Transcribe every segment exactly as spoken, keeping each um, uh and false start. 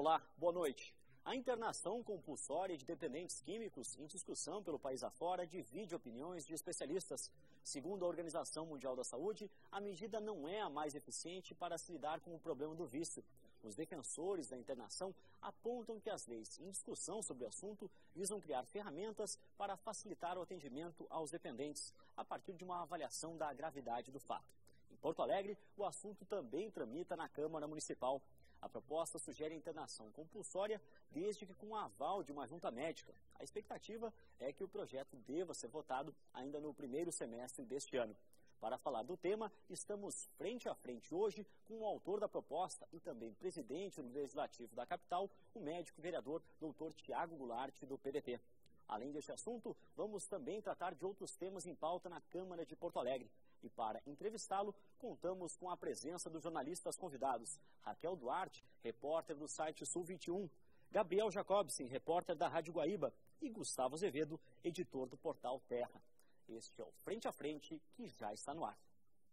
Olá, boa noite. A internação compulsória de dependentes químicos em discussão pelo país afora divide opiniões de especialistas. Segundo a Organização Mundial da Saúde, a medida não é a mais eficiente para se lidar com o problema do vício. Os defensores da internação apontam que as leis em discussão sobre o assunto visam criar ferramentas para facilitar o atendimento aos dependentes, a partir de uma avaliação da gravidade do fato. Em Porto Alegre, o assunto também tramita na Câmara Municipal. A proposta sugere a internação compulsória, desde que com o aval de uma junta médica. A expectativa é que o projeto deva ser votado ainda no primeiro semestre deste ano. Para falar do tema, estamos frente a frente hoje com o autor da proposta e também presidente do Legislativo da capital, o médico vereador doutor Tiago Goulart, do P D T. Além deste assunto, vamos também tratar de outros temas em pauta na Câmara de Porto Alegre. E para entrevistá-lo, contamos com a presença dos jornalistas convidados: Raquel Duarte, repórter do site Sul vinte e um, Gabriel Jacobsen, repórter da Rádio Guaíba, e Gustavo Azevedo, editor do portal Terra. Este é o Frente a Frente, que já está no ar.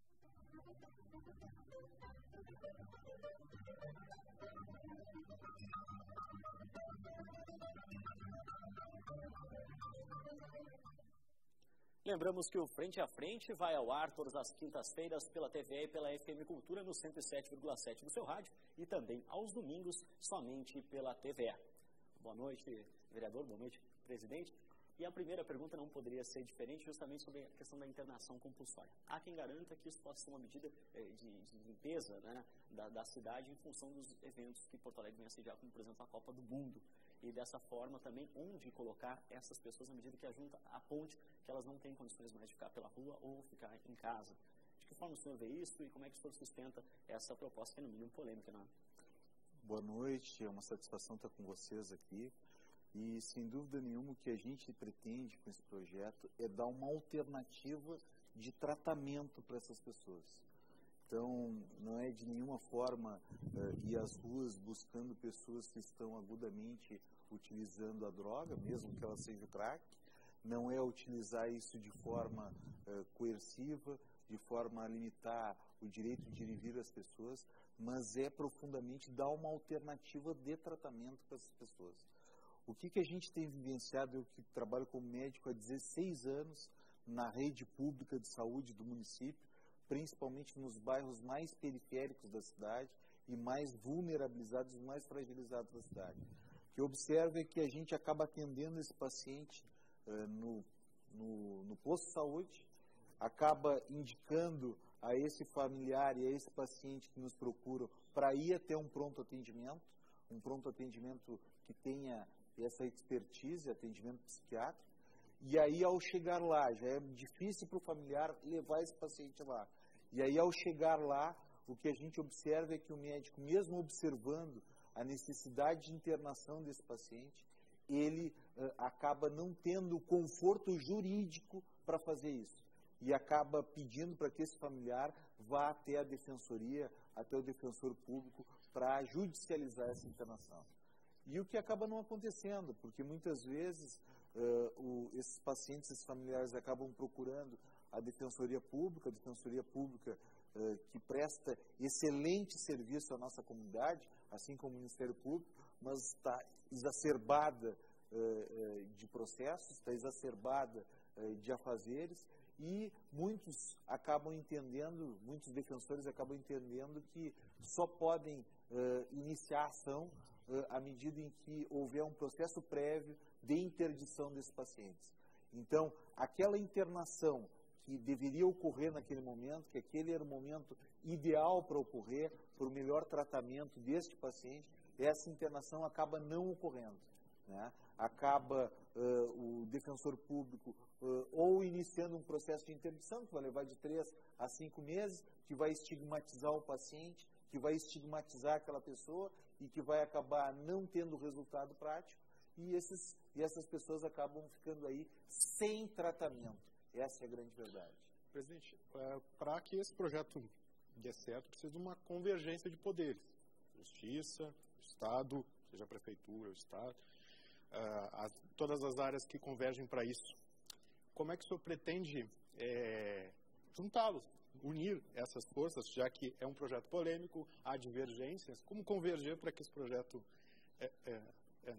Lembramos que o Frente a Frente vai ao ar todas as quintas-feiras pela T V e pela F M Cultura no cento e sete vírgula sete do seu rádio e também aos domingos somente pela T V E. Boa noite, vereador, boa noite, presidente. E a primeira pergunta não poderia ser diferente, justamente sobre a questão da internação compulsória. Há quem garanta que isso possa ser uma medida eh, de, de limpeza, né, da, da cidade em função dos eventos que Porto Alegre vem a sediar, como por exemplo a Copa do Mundo. E dessa forma também onde colocar essas pessoas à medida que a junta aponte que elas não têm condições mais de ficar pela rua ou ficar em casa. De que forma o senhor vê isso e como é que o senhor sustenta essa proposta, que é no mínimo polêmica, não é? Boa noite, é uma satisfação estar com vocês aqui. E, sem dúvida nenhuma, o que a gente pretende com esse projeto é dar uma alternativa de tratamento para essas pessoas. Então, não é de nenhuma forma uh, ir às ruas buscando pessoas que estão agudamente utilizando a droga, mesmo que ela seja o crack. Não é utilizar isso de forma uh, coerciva, de forma a limitar o direito de ir e vir às pessoas, mas é profundamente dar uma alternativa de tratamento para essas pessoas. O que, que a gente tem vivenciado, eu que trabalho como médico há dezesseis anos na rede pública de saúde do município, principalmente nos bairros mais periféricos da cidade e mais vulnerabilizados, mais fragilizados da cidade. O que eu observo é que a gente acaba atendendo esse paciente uh, no, no, no posto de saúde, acaba indicando a esse familiar e a esse paciente que nos procuram para ir até um pronto atendimento, um pronto atendimento que tenha essa expertise, atendimento psiquiátrico, e aí ao chegar lá, já é difícil para o familiar levar esse paciente lá, e aí ao chegar lá, o que a gente observa é que o médico, mesmo observando a necessidade de internação desse paciente, ele uh, acaba não tendo o conforto jurídico para fazer isso, e acaba pedindo para que esse familiar vá até a defensoria, até o defensor público, para judicializar essa internação. E o que acaba não acontecendo, porque muitas vezes uh, o, esses pacientes, esses familiares acabam procurando a Defensoria Pública, a Defensoria Pública uh, que presta excelente serviço à nossa comunidade, assim como o Ministério Público, mas está exacerbada uh, uh, de processos, está exacerbada uh, de afazeres, e muitos acabam entendendo, muitos defensores acabam entendendo que só podem uh, iniciar a ação à medida em que houver um processo prévio de interdição desses pacientes. Então, aquela internação que deveria ocorrer naquele momento, que aquele era o momento ideal para ocorrer, para o melhor tratamento deste paciente, essa internação acaba não ocorrendo, né? Acaba uh, o defensor público uh, ou iniciando um processo de interdição, que vai levar de três a cinco meses, que vai estigmatizar o paciente, que vai estigmatizar aquela pessoa e que vai acabar não tendo resultado prático, e, esses, e essas pessoas acabam ficando aí sem tratamento. Essa é a grande verdade. Presidente, para que esse projeto dê certo, precisa de uma convergência de poderes. Justiça, Estado, seja a Prefeitura, o Estado, uh, as, todas as áreas que convergem para isso. Como é que o senhor pretende é, juntá-los? Unir essas forças, já que é um projeto polêmico, há divergências, como converger para que esse projeto É, é, é.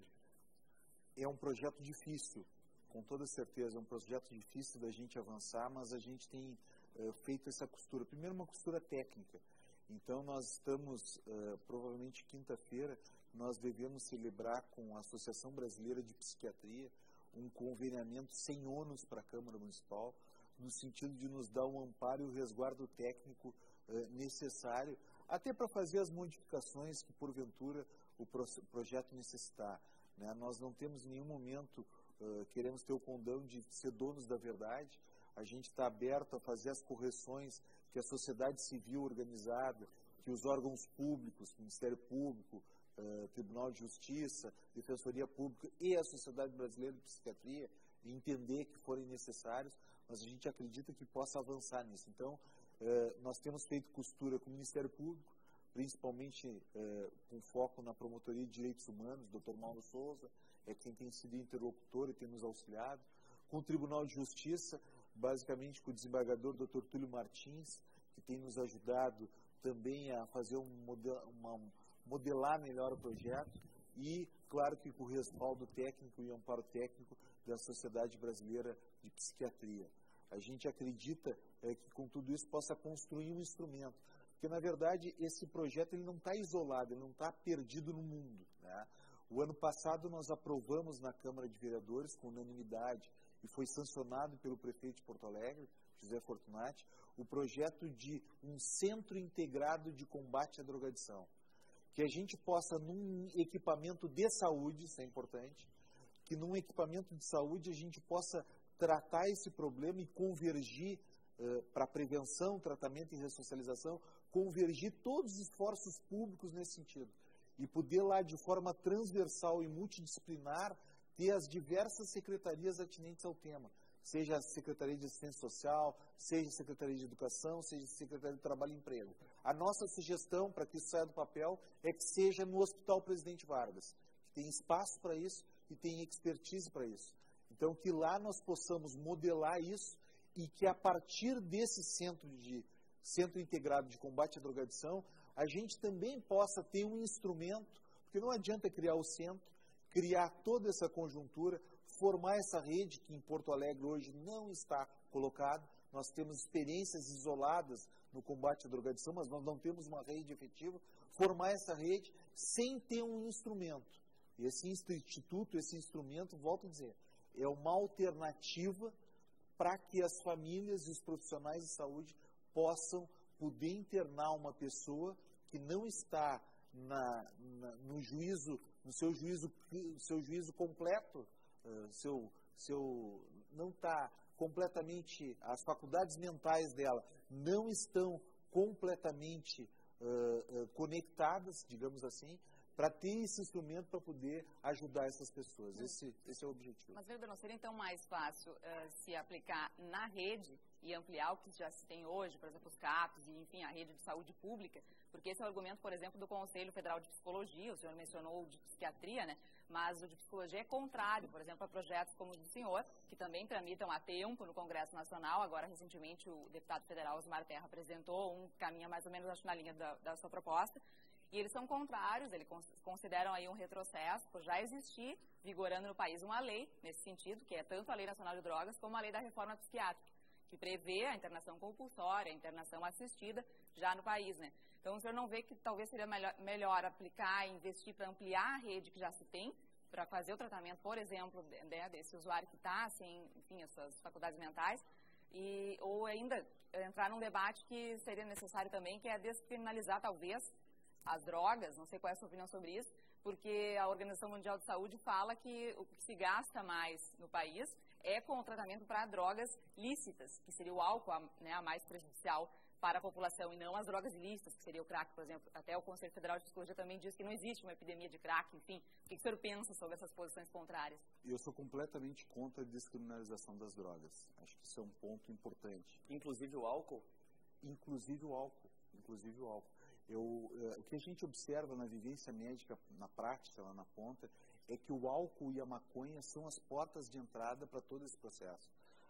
é um projeto difícil, com toda certeza, é um projeto difícil da gente avançar, mas a gente tem uh, feito essa costura. Primeiro, uma costura técnica. Então, nós estamos, uh, provavelmente quinta-feira, nós devemos celebrar com a Associação Brasileira de Psiquiatria um conveniamento sem ônus para a Câmara Municipal, no sentido de nos dar um amparo e o resguardo técnico uh, necessário, até para fazer as modificações que, porventura, o pro projeto necessitar. Né? Nós não temos em nenhum momento, uh, queremos ter o condão de ser donos da verdade, a gente está aberto a fazer as correções que a sociedade civil organizada, que os órgãos públicos, Ministério Público, uh, Tribunal de Justiça, Defensoria Pública e a Sociedade Brasileira de Psiquiatria, entender que forem necessários, mas a gente acredita que possa avançar nisso. Então, uh, nós temos feito costura com o Ministério Público, principalmente uh, com foco na Promotoria de Direitos Humanos, doutor Mauro Souza, é quem tem sido interlocutor e tem nos auxiliado, com o Tribunal de Justiça, basicamente com o desembargador doutor Túlio Martins, que tem nos ajudado também a fazer um model, uma, modelar melhor o projeto e, claro, que com o respaldo técnico e amparo técnico da Sociedade Brasileira de Psiquiatria. A gente acredita é, que com tudo isso possa construir um instrumento, porque, na verdade, esse projeto ele não está isolado, ele não está perdido no mundo. Né? O ano passado nós aprovamos na Câmara de Vereadores, com unanimidade, e foi sancionado pelo prefeito de Porto Alegre, José Fortunati, o projeto de um centro integrado de combate à drogadição. Que a gente possa, num equipamento de saúde, isso é importante, que num equipamento de saúde a gente possa tratar esse problema e convergir uh, para prevenção, tratamento e ressocialização, convergir todos os esforços públicos nesse sentido. E poder lá, de forma transversal e multidisciplinar, ter as diversas secretarias atinentes ao tema, seja a Secretaria de Assistência Social, seja a Secretaria de Educação, seja a Secretaria de Trabalho e Emprego. A nossa sugestão, para que isso saia do papel, é que seja no Hospital Presidente Vargas, que tem espaço para isso e tem expertise para isso. Então, que lá nós possamos modelar isso e que a partir desse centro, de, centro integrado de combate à drogadição, a gente também possa ter um instrumento, porque não adianta criar o centro, criar toda essa conjuntura, formar essa rede que em Porto Alegre hoje não está colocada. Nós temos experiências isoladas no combate à drogadição, mas nós não temos uma rede efetiva. Formar essa rede sem ter um instrumento. E esse instituto, esse instrumento, volto a dizer, é uma alternativa para que as famílias e os profissionais de saúde possam poder internar uma pessoa que não está na, na, no juízo, no seu juízo, seu juízo completo, uh, seu, seu, não está completamente, as faculdades mentais dela não estão completamente uh, uh, conectadas, digamos assim, para ter esse instrumento para poder ajudar essas pessoas. Esse, esse é o objetivo. Mas, vereador, não seria então mais fácil uh, se aplicar na rede e ampliar o que já se tem hoje, por exemplo, os CAPs e, enfim, a rede de saúde pública? Porque esse é o argumento, por exemplo, do Conselho Federal de Psicologia, o senhor mencionou o de psiquiatria, né? Mas o de psicologia é contrário, por exemplo, a projetos como o do senhor, que também tramitam há tempo no Congresso Nacional. Agora, recentemente, o deputado federal Osmar Terra apresentou um caminho mais ou menos, acho, na linha da, da sua proposta. E eles são contrários, eles consideram aí um retrocesso por já existir, vigorando no país, uma lei nesse sentido, que é tanto a Lei Nacional de Drogas como a Lei da Reforma Psiquiátrica, que prevê a internação compulsória, a internação assistida já no país, né? Então, o senhor não vê que talvez seria melhor, melhor aplicar e investir para ampliar a rede que já se tem, para fazer o tratamento, por exemplo, né, desse usuário que está sem, enfim, as suas faculdades mentais, e, ou ainda entrar num debate que seria necessário também, que é descriminalizar, talvez, as drogas, não sei qual é a sua opinião sobre isso, porque a Organização Mundial de Saúde fala que o que se gasta mais no país é com o tratamento para drogas lícitas, que seria o álcool, a, né, a mais prejudicial para a população, e não as drogas ilícitas, que seria o crack, por exemplo. Até o Conselho Federal de Psicologia também diz que não existe uma epidemia de crack, enfim. O que o senhor pensa sobre essas posições contrárias? Eu sou completamente contra a descriminalização das drogas. Acho que isso é um ponto importante. Inclusive o álcool? Inclusive o álcool. Inclusive o álcool. Eu, uh, o que a gente observa na vivência médica, na prática, lá na ponta, é que o álcool e a maconha são as portas de entrada para todo esse processo.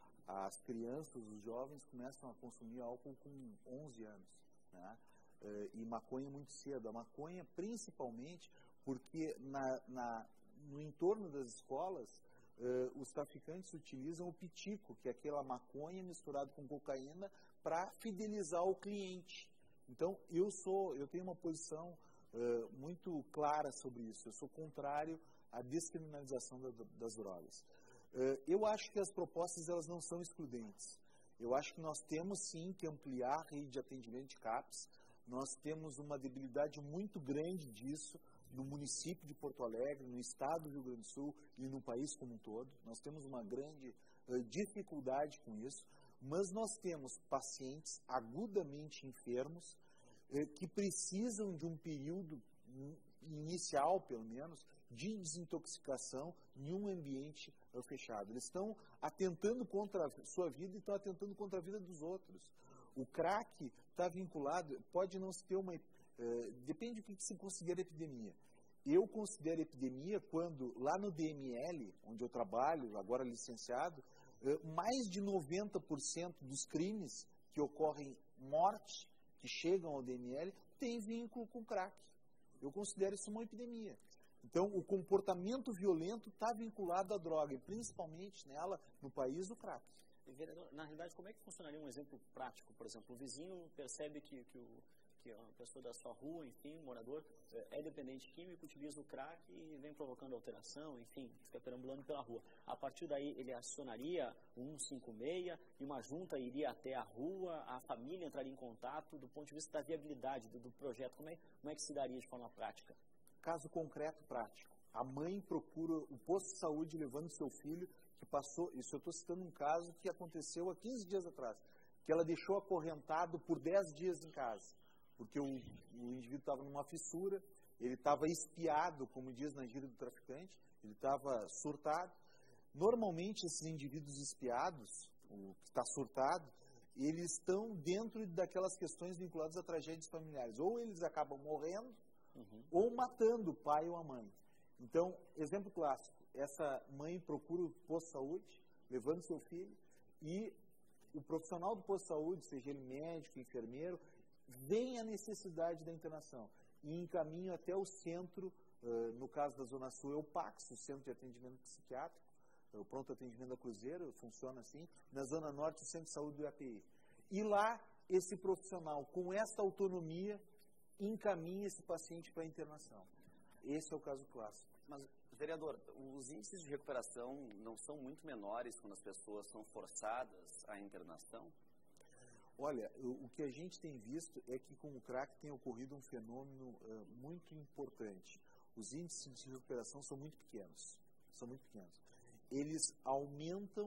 As crianças, os jovens começam a consumir álcool com onze anos, né? Uh, e maconha muito cedo. A maconha, principalmente, porque na, na, no entorno das escolas, uh, os traficantes utilizam o pitico, que é aquela maconha misturada com cocaína, para fidelizar o cliente. Então, eu sou, eu tenho uma posição uh, muito clara sobre isso. Eu sou contrário à descriminalização da, das drogas. Uh, eu acho que as propostas elas não são excludentes. Eu acho que nós temos sim que ampliar a rede de atendimento de CAPS. Nós temos uma debilidade muito grande disso no município de Porto Alegre, no estado do Rio Grande do Sul e no país como um todo. Nós temos uma grande uh, dificuldade com isso, mas nós temos pacientes agudamente enfermos uh, que precisam de um período um, inicial, pelo menos, de desintoxicação em um ambiente uh, fechado. Eles estão atentando contra a sua vida e estão atentando contra a vida dos outros. O crack está vinculado, pode não se ter uma... Uh, depende do que se considera epidemia. Eu considero epidemia quando, lá no D M L, onde eu trabalho, agora licenciado, uh, mais de noventa por cento dos crimes que ocorrem morte, que chegam ao D M L, tem vínculo com crack. Eu considero isso uma epidemia. Então, o comportamento violento está vinculado à droga, e principalmente nela, no país, o crack. E, vereador, na realidade, como é que funcionaria um exemplo prático? Por exemplo, o vizinho percebe que, que, o, que a pessoa da sua rua, enfim, um morador, é dependente químico, utiliza o crack e vem provocando alteração, enfim, fica perambulando pela rua. A partir daí, ele acionaria o cento e cinquenta e seis e uma junta iria até a rua, a família entraria em contato, do ponto de vista da viabilidade do, do projeto. Como é, como é que se daria de forma prática? Caso concreto, prático. A mãe procura o posto de saúde levando seu filho, que passou, isso eu estou citando um caso que aconteceu há quinze dias atrás, que ela deixou acorrentado por dez dias em casa, porque o, o indivíduo estava numa fissura, ele estava espiado, como diz na gíria do traficante, ele estava surtado. Normalmente, esses indivíduos espiados, o que está surtado, eles estão dentro daquelas questões vinculadas a tragédias familiares. Ou eles acabam morrendo, uhum. ou matando o pai ou a mãe. Então, exemplo clássico, essa mãe procura o posto de saúde, levando seu filho, e o profissional do posto de saúde, seja ele médico, enfermeiro, vê a necessidade da internação e encaminha até o centro, uh, no caso da Zona Sul, é o PAX, o Centro de Atendimento Psiquiátrico, o Pronto Atendimento da Cruzeiro, funciona assim, na Zona Norte, o Centro de Saúde do I A P I. E lá, esse profissional, com essa autonomia, encaminha esse paciente para a internação. Esse é o caso clássico. Mas, vereador, os índices de recuperação não são muito menores quando as pessoas são forçadas à internação? Olha, o, o que a gente tem visto é que com o crack tem ocorrido um fenômeno uh, muito importante. Os índices de recuperação são muito pequenos. São muito pequenos. Eles aumentam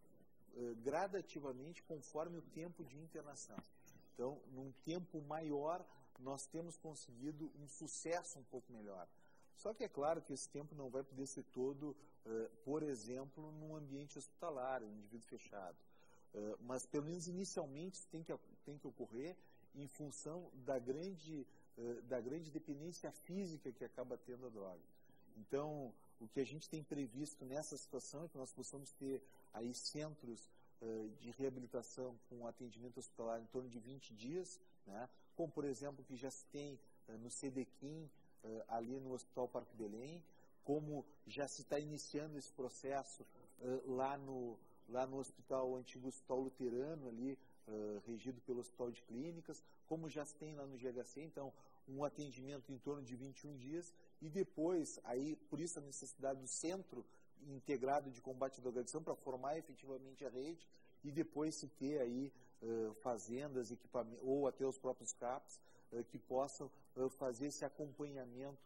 uh, gradativamente conforme o tempo de internação. Então, num tempo maior, nós temos conseguido um sucesso um pouco melhor. Só que é claro que esse tempo não vai poder ser todo, uh, por exemplo, num ambiente hospitalar, um indivíduo fechado. Uh, mas, pelo menos inicialmente, isso tem que, tem que ocorrer em função da grande, uh, da grande dependência física que acaba tendo a droga. Então, o que a gente tem previsto nessa situação é que nós possamos ter aí centros uh, de reabilitação com atendimento hospitalar em torno de vinte dias, né? Como, por exemplo, que já se tem uh, no CEDEQUIM, Uh, ali no Hospital Parque Belém, como já se está iniciando esse processo uh, lá, no, lá no hospital, o antigo Hospital Luterano, ali, uh, regido pelo Hospital de Clínicas, como já se tem lá no G H C, então, um atendimento em torno de vinte e um dias, e depois, aí, por isso a necessidade do Centro Integrado de Combate à Drogadição, para formar efetivamente a rede, e depois se ter aí uh, fazendas, equipamentos, ou até os próprios CAPs, que possam uh, fazer esse acompanhamento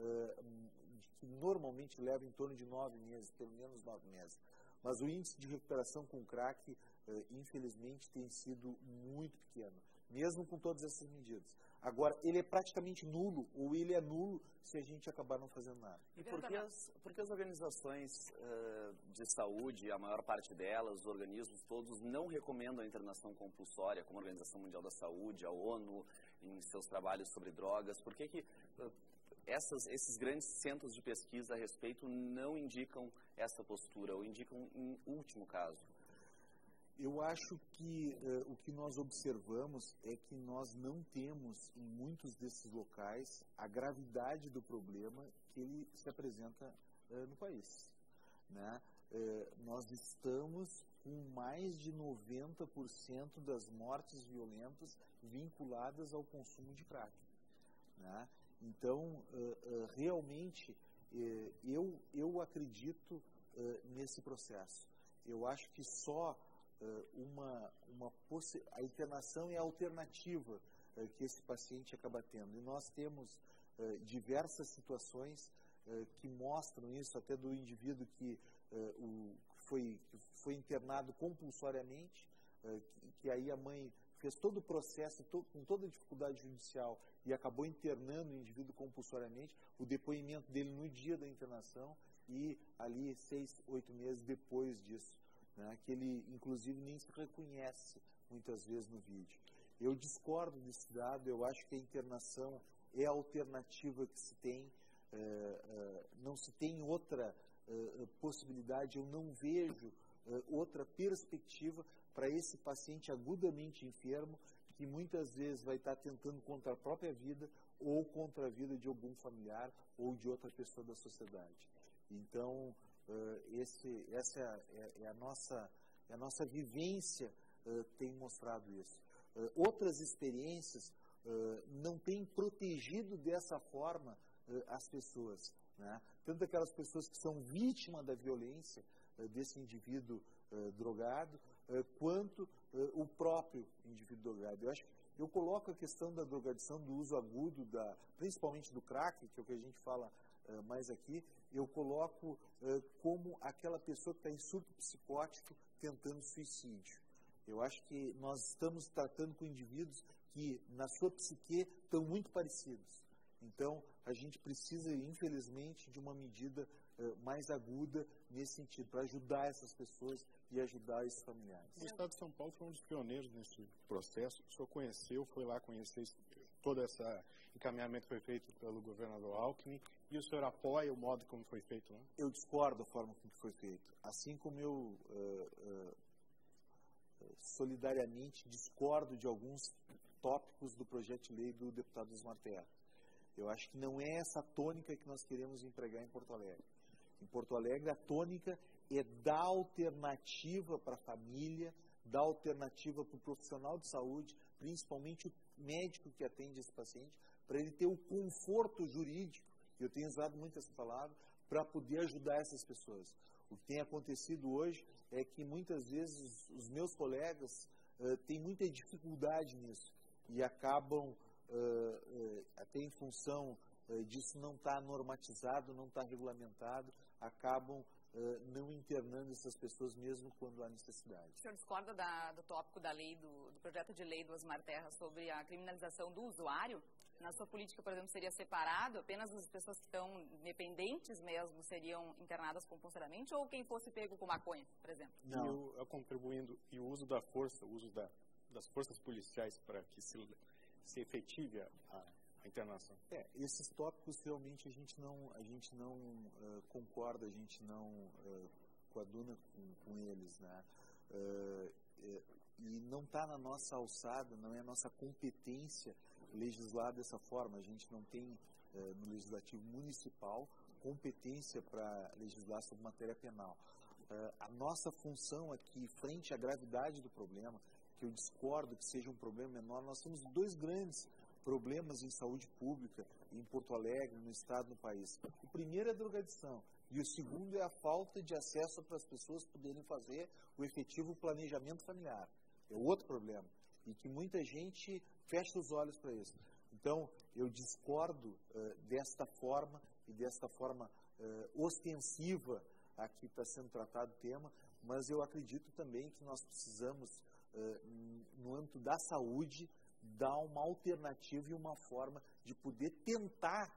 uh, que normalmente leva em torno de nove meses, pelo menos nove meses. Mas o índice de recuperação com crack, uh, infelizmente, tem sido muito pequeno, mesmo com todas essas medidas. Agora, ele é praticamente nulo, ou ele é nulo se a gente acabar não fazendo nada. E por que as, por que as organizações uh, de saúde, a maior parte delas, os organismos todos, não recomendam a internação compulsória, como a Organização Mundial da Saúde, a ONU, em seus trabalhos sobre drogas? Por que que uh, essas, esses grandes centros de pesquisa a respeito não indicam essa postura, ou indicam em último caso? Eu acho que uh, o que nós observamos é que nós não temos, em muitos desses locais, a gravidade do problema que ele se apresenta uh, no país. Né? Uh, nós estamos com mais de noventa por cento das mortes violentas vinculadas ao consumo de crack. Né? Então, uh, uh, realmente, uh, eu, eu acredito uh, nesse processo. Eu acho que só uh, uma, uma possi- a internação é a alternativa uh, que esse paciente acaba tendo. E nós temos uh, diversas situações uh, que mostram isso, até do indivíduo que, uh, o, foi, que foi internado compulsoriamente, uh, que, que aí a mãe fez todo o processo to, com toda a dificuldade judicial e acabou internando o indivíduo compulsoriamente, o depoimento dele no dia da internação e ali seis, oito meses depois disso, né, que ele inclusive nem se reconhece muitas vezes no vídeo. Eu discordo desse dado, eu acho que a internação é a alternativa que se tem, uh, uh, não se tem outra uh, possibilidade, eu não vejo uh, outra perspectiva para esse paciente agudamente enfermo, que muitas vezes vai estar tentando contra a própria vida ou contra a vida de algum familiar ou de outra pessoa da sociedade. Então, uh, esse, essa é, é, a nossa, é a nossa vivência uh, tem mostrado isso. Uh, outras experiências uh, não têm protegido dessa forma uh, as pessoas. Né? Tanto aquelas pessoas que são vítimas da violência uh, desse indivíduo uh, drogado, uh, quanto uh, o próprio indivíduo drogado. Eu acho que eu coloco a questão da drogadição, do uso agudo, da, principalmente do crack, que é o que a gente fala uh, mais aqui, eu coloco uh, como aquela pessoa que está em surto psicótico tentando suicídio. Eu acho que nós estamos tratando com indivíduos que, na sua psique, estão muito parecidos. Então, a gente precisa, infelizmente, de uma medida uh, mais aguda nesse sentido, para ajudar essas pessoas e ajudar esses familiares. O Estado de São Paulo foi um dos pioneiros nesse processo. O senhor conheceu, foi lá conhecer todo esse encaminhamento que foi feito pelo governador Alckmin, e o senhor apoia o modo como foi feito lá? Eu discordo da forma como foi feito. Assim como eu uh, uh, solidariamente discordo de alguns tópicos do projeto de lei do deputado Osmar Terra. Eu acho que não é essa tônica que nós queremos empregar em Porto Alegre. Em Porto Alegre, a tônica é dar alternativa para a família, dar alternativa para o profissional de saúde, principalmente o médico que atende esse paciente, para ele ter o conforto jurídico, eu tenho usado muito essa palavra, para poder ajudar essas pessoas. O que tem acontecido hoje é que muitas vezes os, os meus colegas uh, têm muita dificuldade nisso e acabam, uh, uh, até em função uh, disso não estar tá normatizado, não estar tá regulamentado, acabam uh, não internando essas pessoas mesmo quando há necessidade. O senhor discorda da, do tópico da lei, do, do projeto de lei do Osmar Terra sobre a criminalização do usuário? Na sua política, por exemplo, seria separado? Apenas as pessoas que estão dependentes mesmo seriam internadas compulsoriamente? Ou quem fosse pego com maconha, por exemplo? Não. E o, a contribuindo, e o uso da força, o uso da, das forças policiais para que se, se efetive a, a internação? É, esses tópicos realmente a gente não, a gente não uh, concorda, a gente não uh, coaduna com, com eles, né? Uh, e não está na nossa alçada, não é a nossa competência legislar dessa forma. A gente não tem eh, no legislativo municipal competência para legislar sobre matéria penal. Uh, a nossa função aqui, frente à gravidade do problema, que eu discordo que seja um problema menor, nós temos dois grandes problemas em saúde pública em Porto Alegre, no estado, no país. O primeiro é a drogadição e o segundo é a falta de acesso para as pessoas poderem fazer o efetivo planejamento familiar. É outro problema. E que muita gente fecha os olhos para isso. Então, eu discordo uh, desta forma e desta forma uh, ostensiva aqui está sendo tratado o tema, mas eu acredito também que nós precisamos, uh, no âmbito da saúde, dar uma alternativa e uma forma de poder tentar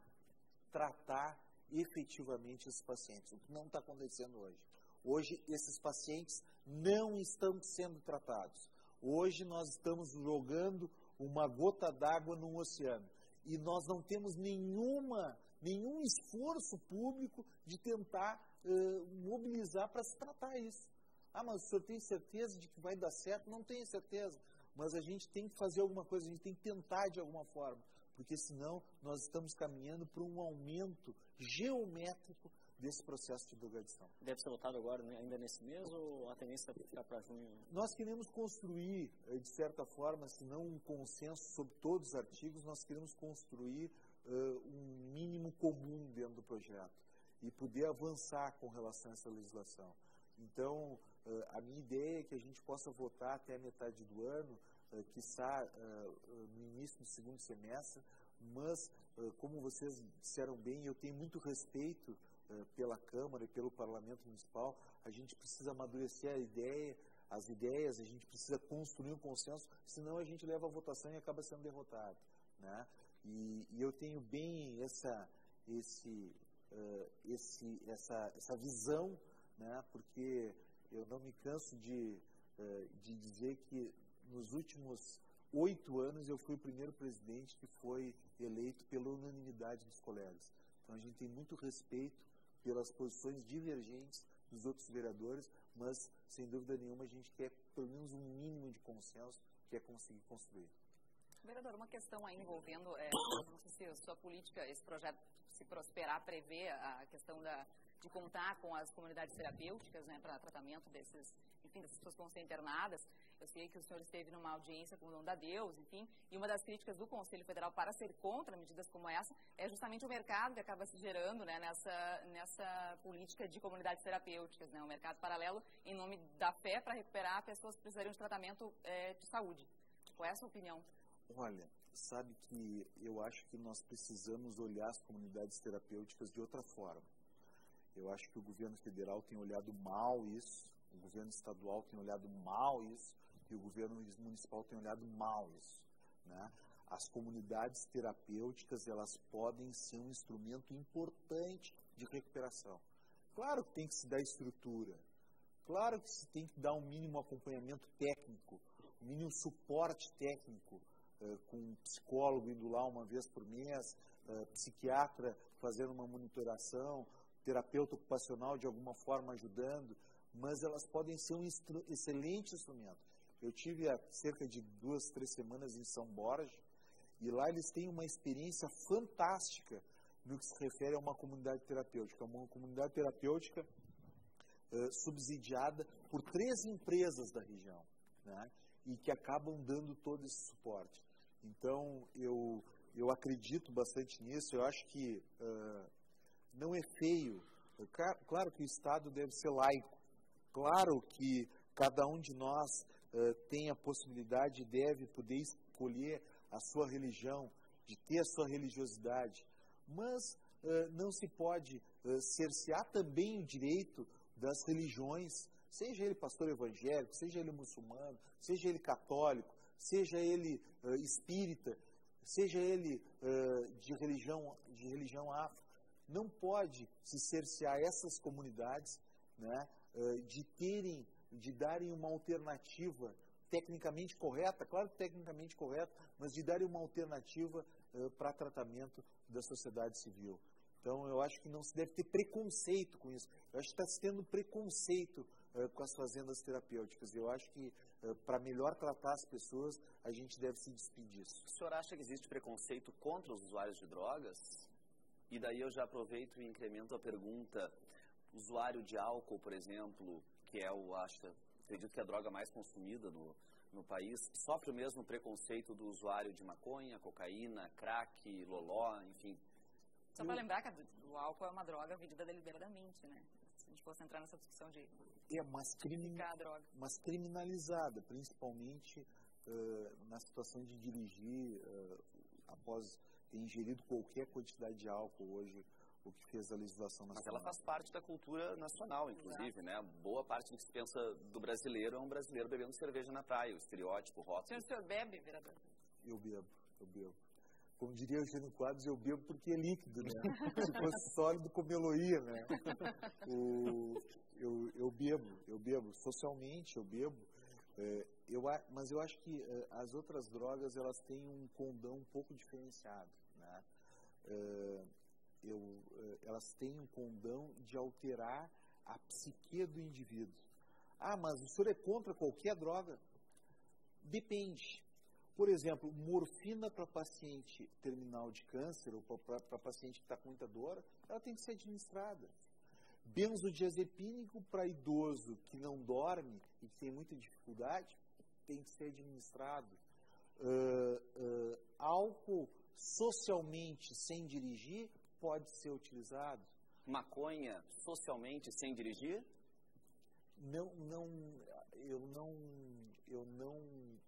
tratar efetivamente esses pacientes, o que não está acontecendo hoje. Hoje, esses pacientes não estão sendo tratados. Hoje nós estamos jogando uma gota d'água num oceano e nós não temos nenhuma, nenhum esforço público de tentar uh, mobilizar para se tratar isso. Ah, mas o senhor tem certeza de que vai dar certo? Não tenho certeza. Mas a gente tem que fazer alguma coisa, a gente tem que tentar de alguma forma. Porque senão nós estamos caminhando para um aumento geométrico desse processo de drogadição. Deve ser votado agora, né, ainda nesse mês, ou a tendência é ficar para junho? Nós queremos construir, de certa forma, se não um consenso sobre todos os artigos, nós queremos construir uh, um mínimo comum dentro do projeto e poder avançar com relação a essa legislação. Então, uh, a minha ideia é que a gente possa votar até a metade do ano, uh, quiçá uh, no início do segundo semestre, mas, uh, como vocês disseram bem, eu tenho muito respeito uh, pela Câmara e pelo Parlamento Municipal. A gente precisa amadurecer a ideia, as ideias, a gente precisa construir um consenso, senão a gente leva a votação e acaba sendo derrotado, né? E, e eu tenho bem essa, esse, uh, esse, essa, essa visão, né? Porque eu não me canso de, uh, de dizer que nos últimos oito anos eu fui o primeiro presidente que foi eleito pela unanimidade dos colegas. Então a gente tem muito respeito pelas posições divergentes dos outros vereadores, mas sem dúvida nenhuma a gente quer pelo menos um mínimo de consenso, que é conseguir construir. Vereador, uma questão aí envolvendo, é, não sei se a sua política, esse projeto, se prosperar, prevê a questão da, de contar com as comunidades terapêuticas, né, para tratamento desses, enfim, dessas pessoas que vão ser internadas. Eu sei que o senhor esteve numa audiência com o Dom da Deus, enfim, e uma das críticas do Conselho Federal para ser contra medidas como essa é justamente o mercado que acaba se gerando, né, nessa, nessa política de comunidades terapêuticas, né, um mercado paralelo em nome da fé para recuperar pessoas que precisariam de tratamento é, de saúde. Qual é a sua opinião? Olha, sabe que eu acho que nós precisamos olhar as comunidades terapêuticas de outra forma. Eu acho que o governo federal tem olhado mal isso, o governo estadual tem olhado mal isso, e o governo municipal tem olhado mal isso, né? As comunidades terapêuticas, elas podem ser um instrumento importante de recuperação. Claro que tem que se dar estrutura, claro que se tem que dar um mínimo acompanhamento técnico, um mínimo suporte técnico, Uh, com um psicólogo indo lá uma vez por mês, uh, psiquiatra fazendo uma monitoração, terapeuta ocupacional de alguma forma ajudando, mas elas podem ser um instru- excelente instrumento. Eu tive há cerca de duas, três semanas em São Borja, e lá eles têm uma experiência fantástica no que se refere a uma comunidade terapêutica. Uma comunidade terapêutica uh, subsidiada por três empresas da região, né? E que acabam dando todo esse suporte. Então, eu, eu acredito bastante nisso. Eu acho que uh, não é feio. Claro que o Estado deve ser laico. Claro que cada um de nós uh, tem a possibilidade e deve poder escolher a sua religião, de ter a sua religiosidade. Mas uh, não se pode uh, cercear também o direito das religiões, seja ele pastor evangélico, seja ele muçulmano, seja ele católico, seja ele uh, espírita, seja ele uh, de religião, de religião afro. Não pode se cercear essas comunidades, né, uh, de terem, de darem uma alternativa tecnicamente correta, claro que tecnicamente correta, mas de darem uma alternativa uh, para tratamento da sociedade civil. Então, eu acho que não se deve ter preconceito com isso. Eu acho que está se tendo preconceito uh, com as fazendas terapêuticas. Eu acho que, uh, para melhor tratar as pessoas, a gente deve se despedir disso. O senhor acha que existe preconceito contra os usuários de drogas? E daí eu já aproveito e incremento a pergunta. Usuário de álcool, por exemplo, que é o, acho, acredito que é a droga mais consumida no, no país, sofre o mesmo preconceito do usuário de maconha, cocaína, crack, loló, enfim... Só para lembrar que o álcool é uma droga vendida deliberadamente, né? Se a gente fosse entrar nessa discussão de é, mas, crimin... a droga. mas criminalizada, principalmente uh, na situação de dirigir uh, após ter ingerido qualquer quantidade de álcool hoje, o que fez a legislação nacional. Mas ela faz parte da cultura nacional, inclusive, né? Boa parte do que se pensa do brasileiro é um brasileiro bebendo cerveja na praia, o estereótipo, o rótulo. O senhor bebe, vereador? Eu bebo, eu bebo. Como diria o Eugênio Quadros, eu bebo porque é líquido, né? Se fosse sólido, como Eloía, né? O, eu, eu bebo, eu bebo. Socialmente, eu bebo. É, eu, mas eu acho que é, as outras drogas, elas têm um condão um pouco diferenciado, né? É, eu, é, elas têm um condão de alterar a psique do indivíduo. Ah, mas o senhor é contra qualquer droga? Depende. Por exemplo, morfina para paciente terminal de câncer ou para paciente que está com muita dor, ela tem que ser administrada. Benzodiazepínico para idoso que não dorme e que tem muita dificuldade, tem que ser administrado. Uh, uh, álcool socialmente sem dirigir pode ser utilizado. Maconha socialmente sem dirigir? Não, não, eu não, eu não,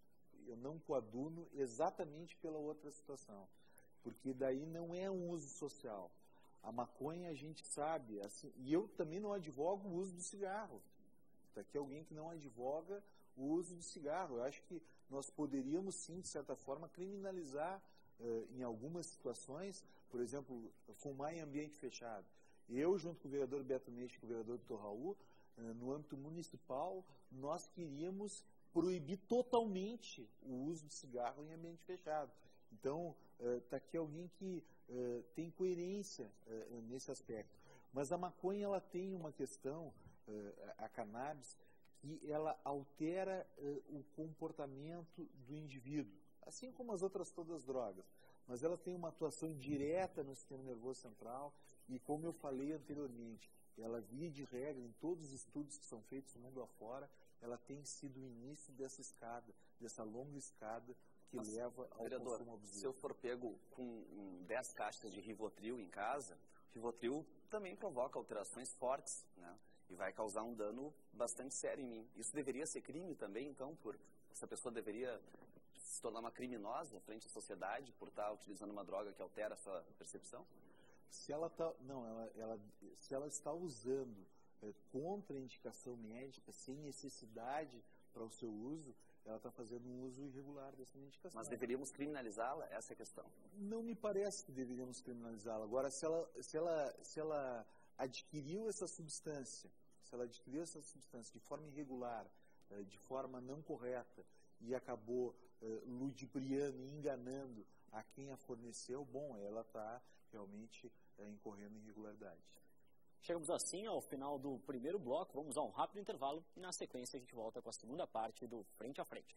eu não coaduno exatamente pela outra situação, porque daí não é um uso social. A maconha a gente sabe, assim, e eu também não advogo o uso do cigarro. Está aqui alguém que não advoga o uso do cigarro. Eu acho que nós poderíamos sim, de certa forma, criminalizar uh, em algumas situações, por exemplo, fumar em ambiente fechado. Eu, junto com o vereador Beto Meixe e com o vereador doutor Raul, no âmbito municipal, nós queríamos proibir totalmente o uso de cigarro em ambiente fechado. Então, está aqui alguém que uh, tem coerência uh, nesse aspecto. Mas a maconha, ela tem uma questão, uh, a cannabis, que ela altera uh, o comportamento do indivíduo, assim como as outras todas as drogas. Mas ela tem uma atuação direta no sistema nervoso central e, como eu falei anteriormente, ela, via de regra, em todos os estudos que são feitos no mundo afora, ela tem sido o início dessa escada, dessa longa escada que Nossa, leva ao vereador, consumo abusivo. Se eu for pego com dez caixas de Rivotril em casa, Rivotril também provoca alterações fortes, né? E vai causar um dano bastante sério em mim. Isso deveria ser crime também, então? Por, essa pessoa deveria se tornar uma criminosa frente à sociedade por estar utilizando uma droga que altera a sua percepção? Se ela, tá, não, ela, ela, se ela está usando é, contra a indicação médica, sem necessidade para o seu uso, ela está fazendo um uso irregular dessa medicação. Mas deveríamos criminalizá-la? Essa é a questão. Não me parece que deveríamos criminalizá-la. Agora, se ela, se, ela, se ela adquiriu essa substância, se ela adquiriu essa substância de forma irregular, é, de forma não correta, e acabou é, ludibriando e enganando a quem a forneceu, bom, ela está realmente é, incorrendo em irregularidade. Chegamos assim ao final do primeiro bloco, vamos a um rápido intervalo e na sequência a gente volta com a segunda parte do Frente a Frente.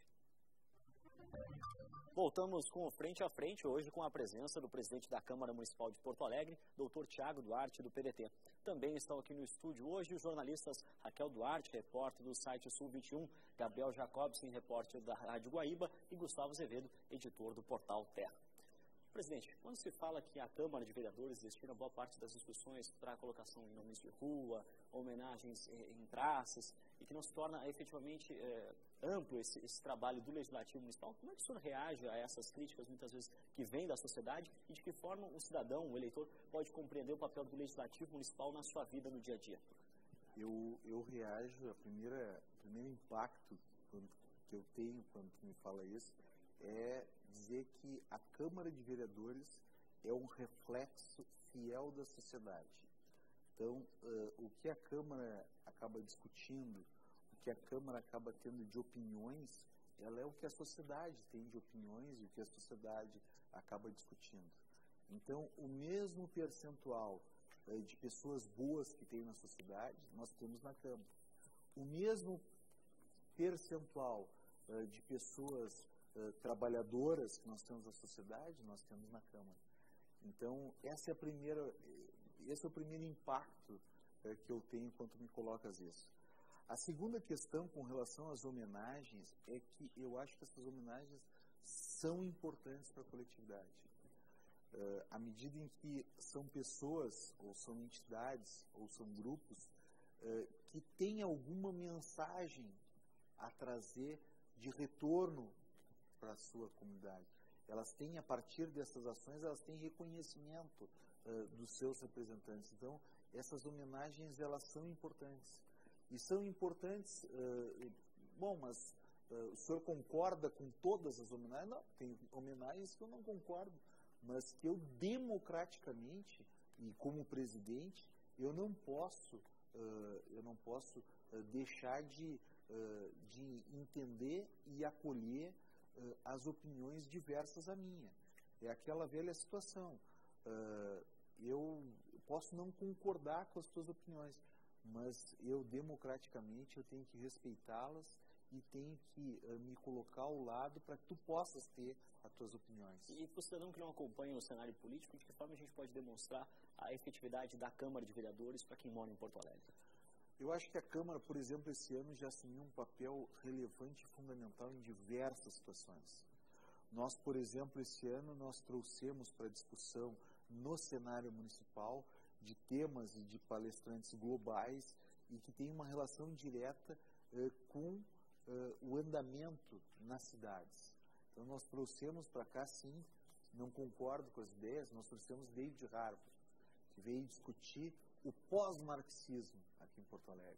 Voltamos com o Frente a Frente, hoje com a presença do presidente da Câmara Municipal de Porto Alegre, doutor Tiago Duarte, do P D T. Também estão aqui no estúdio hoje os jornalistas Raquel Duarte, repórter do site Sul vinte e um, Gabriel Jacobsen, repórter da Rádio Guaíba, e Gustavo Azevedo, editor do portal Terra. Presidente, quando se fala que a Câmara de Vereadores destina boa parte das discussões para a colocação em nomes de rua, homenagens em praças, e que não se torna efetivamente é, amplo esse, esse trabalho do Legislativo Municipal, como é que o senhor reage a essas críticas, muitas vezes, que vêm da sociedade, e de que forma o cidadão, o eleitor, pode compreender o papel do Legislativo Municipal na sua vida no dia a dia? Eu, eu reajo, a primeira, o primeiro impacto quando, que eu tenho quando me fala isso, é dizer que a Câmara de Vereadores é um reflexo fiel da sociedade. Então, uh, o que a Câmara acaba discutindo, o que a Câmara acaba tendo de opiniões, ela é o que a sociedade tem de opiniões e o que a sociedade acaba discutindo. Então, o mesmo percentual uh, de pessoas boas que tem na sociedade, nós temos na Câmara. O mesmo percentual uh, de pessoas Uh, trabalhadoras que nós temos na sociedade, nós temos na Câmara. Então, essa é a primeira, esse é o primeiro impacto uh, que eu tenho quando me colocas isso. A segunda questão com relação às homenagens é que eu acho que essas homenagens são importantes para a coletividade. Uh, à medida em que são pessoas, ou são entidades, ou são grupos, uh, que têm alguma mensagem a trazer de retorno para a sua comunidade. Elas têm, a partir dessas ações, elas têm reconhecimento uh, dos seus representantes. Então, essas homenagens, elas são importantes. E são importantes, uh, bom, mas uh, o senhor concorda com todas as homenagens? Não, tem homenagens que eu não concordo, mas que eu democraticamente, e como presidente, eu não posso, uh, eu não posso uh, deixar de, uh, de entender e acolher Uh, as opiniões diversas à minha. É aquela velha situação. Uh, eu posso não concordar com as tuas opiniões, mas eu, democraticamente, eu tenho que respeitá-las e tenho que uh, me colocar ao lado para que tu possas ter as tuas opiniões. E para o cidadão que não acompanha o cenário político, de que forma a gente pode demonstrar a efetividade da Câmara de Vereadores para quem mora em Porto Alegre? Eu acho que a Câmara, por exemplo, esse ano já assumiu um papel relevante e fundamental em diversas situações. Nós, por exemplo, esse ano nós trouxemos para discussão no cenário municipal de temas e de palestrantes globais e que tem uma relação direta eh, com eh, o andamento nas cidades. Então nós trouxemos para cá, sim, não concordo com as ideias, nós trouxemos David Harbour, que veio discutir o pós-marxismo aqui em Porto Alegre.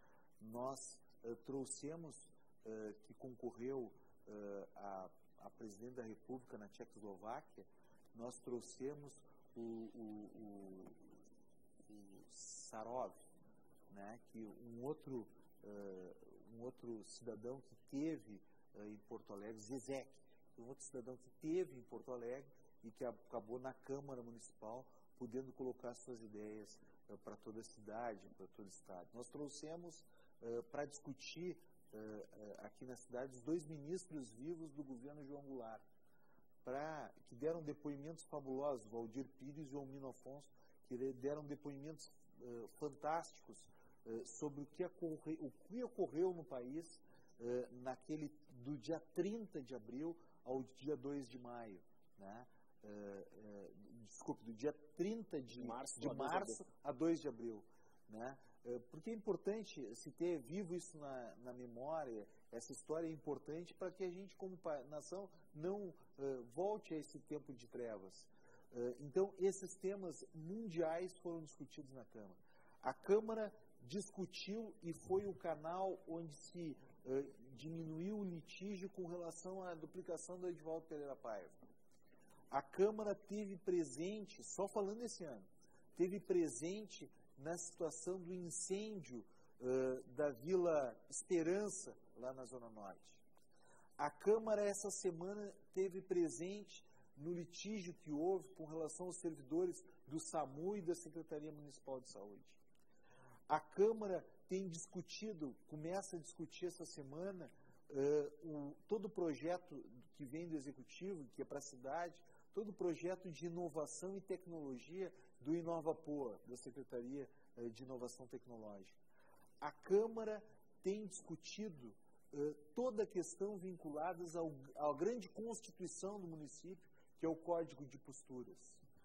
Nós eh, trouxemos, eh, que concorreu eh, a, a presidente da República na Tchecoslováquia, nós trouxemos o, o, o, o Sarov, né, que um outro, uh, um outro cidadão que teve uh, em Porto Alegre, Zizek, um outro cidadão que teve em Porto Alegre e que acabou na Câmara Municipal podendo colocar suas ideias uh, para toda a cidade, para todo o estado. Nós trouxemos uh, para discutir uh, uh, aqui na cidade os dois ministros vivos do governo João Goulart, pra, que deram depoimentos fabulosos, Valdir Pires e Almino Afonso, que deram depoimentos uh, fantásticos uh, sobre o que, ocorre, o que ocorreu no país uh, naquele, do dia trinta de abril ao dia dois de maio. Né? Uh, uh, desculpe, do dia trinta de, de março, de março a dois de abril. Né? Uh, porque é importante se ter vivo isso na, na memória, essa história é importante para que a gente, como nação, não uh, volte a esse tempo de trevas. Uh, então, esses temas mundiais foram discutidos na Câmara. A Câmara discutiu e foi o canal onde se uh, diminuiu o litígio com relação à duplicação do Edivaldo Pereira Paiva. A Câmara teve presente, só falando esse ano, teve presente na situação do incêndio uh, da Vila Esperança, lá na Zona Norte. A Câmara, essa semana, teve presente no litígio que houve com relação aos servidores do SAMU e da Secretaria Municipal de Saúde. A Câmara tem discutido, começa a discutir essa semana, uh, o, todo o projeto que vem do Executivo, que é para a cidade, todo o projeto de inovação e tecnologia do InovaPoa, da Secretaria uh, de Inovação Tecnológica. A Câmara tem discutido uh, toda a questão vinculada ao, à grande constituição do município, que é o Código de Posturas.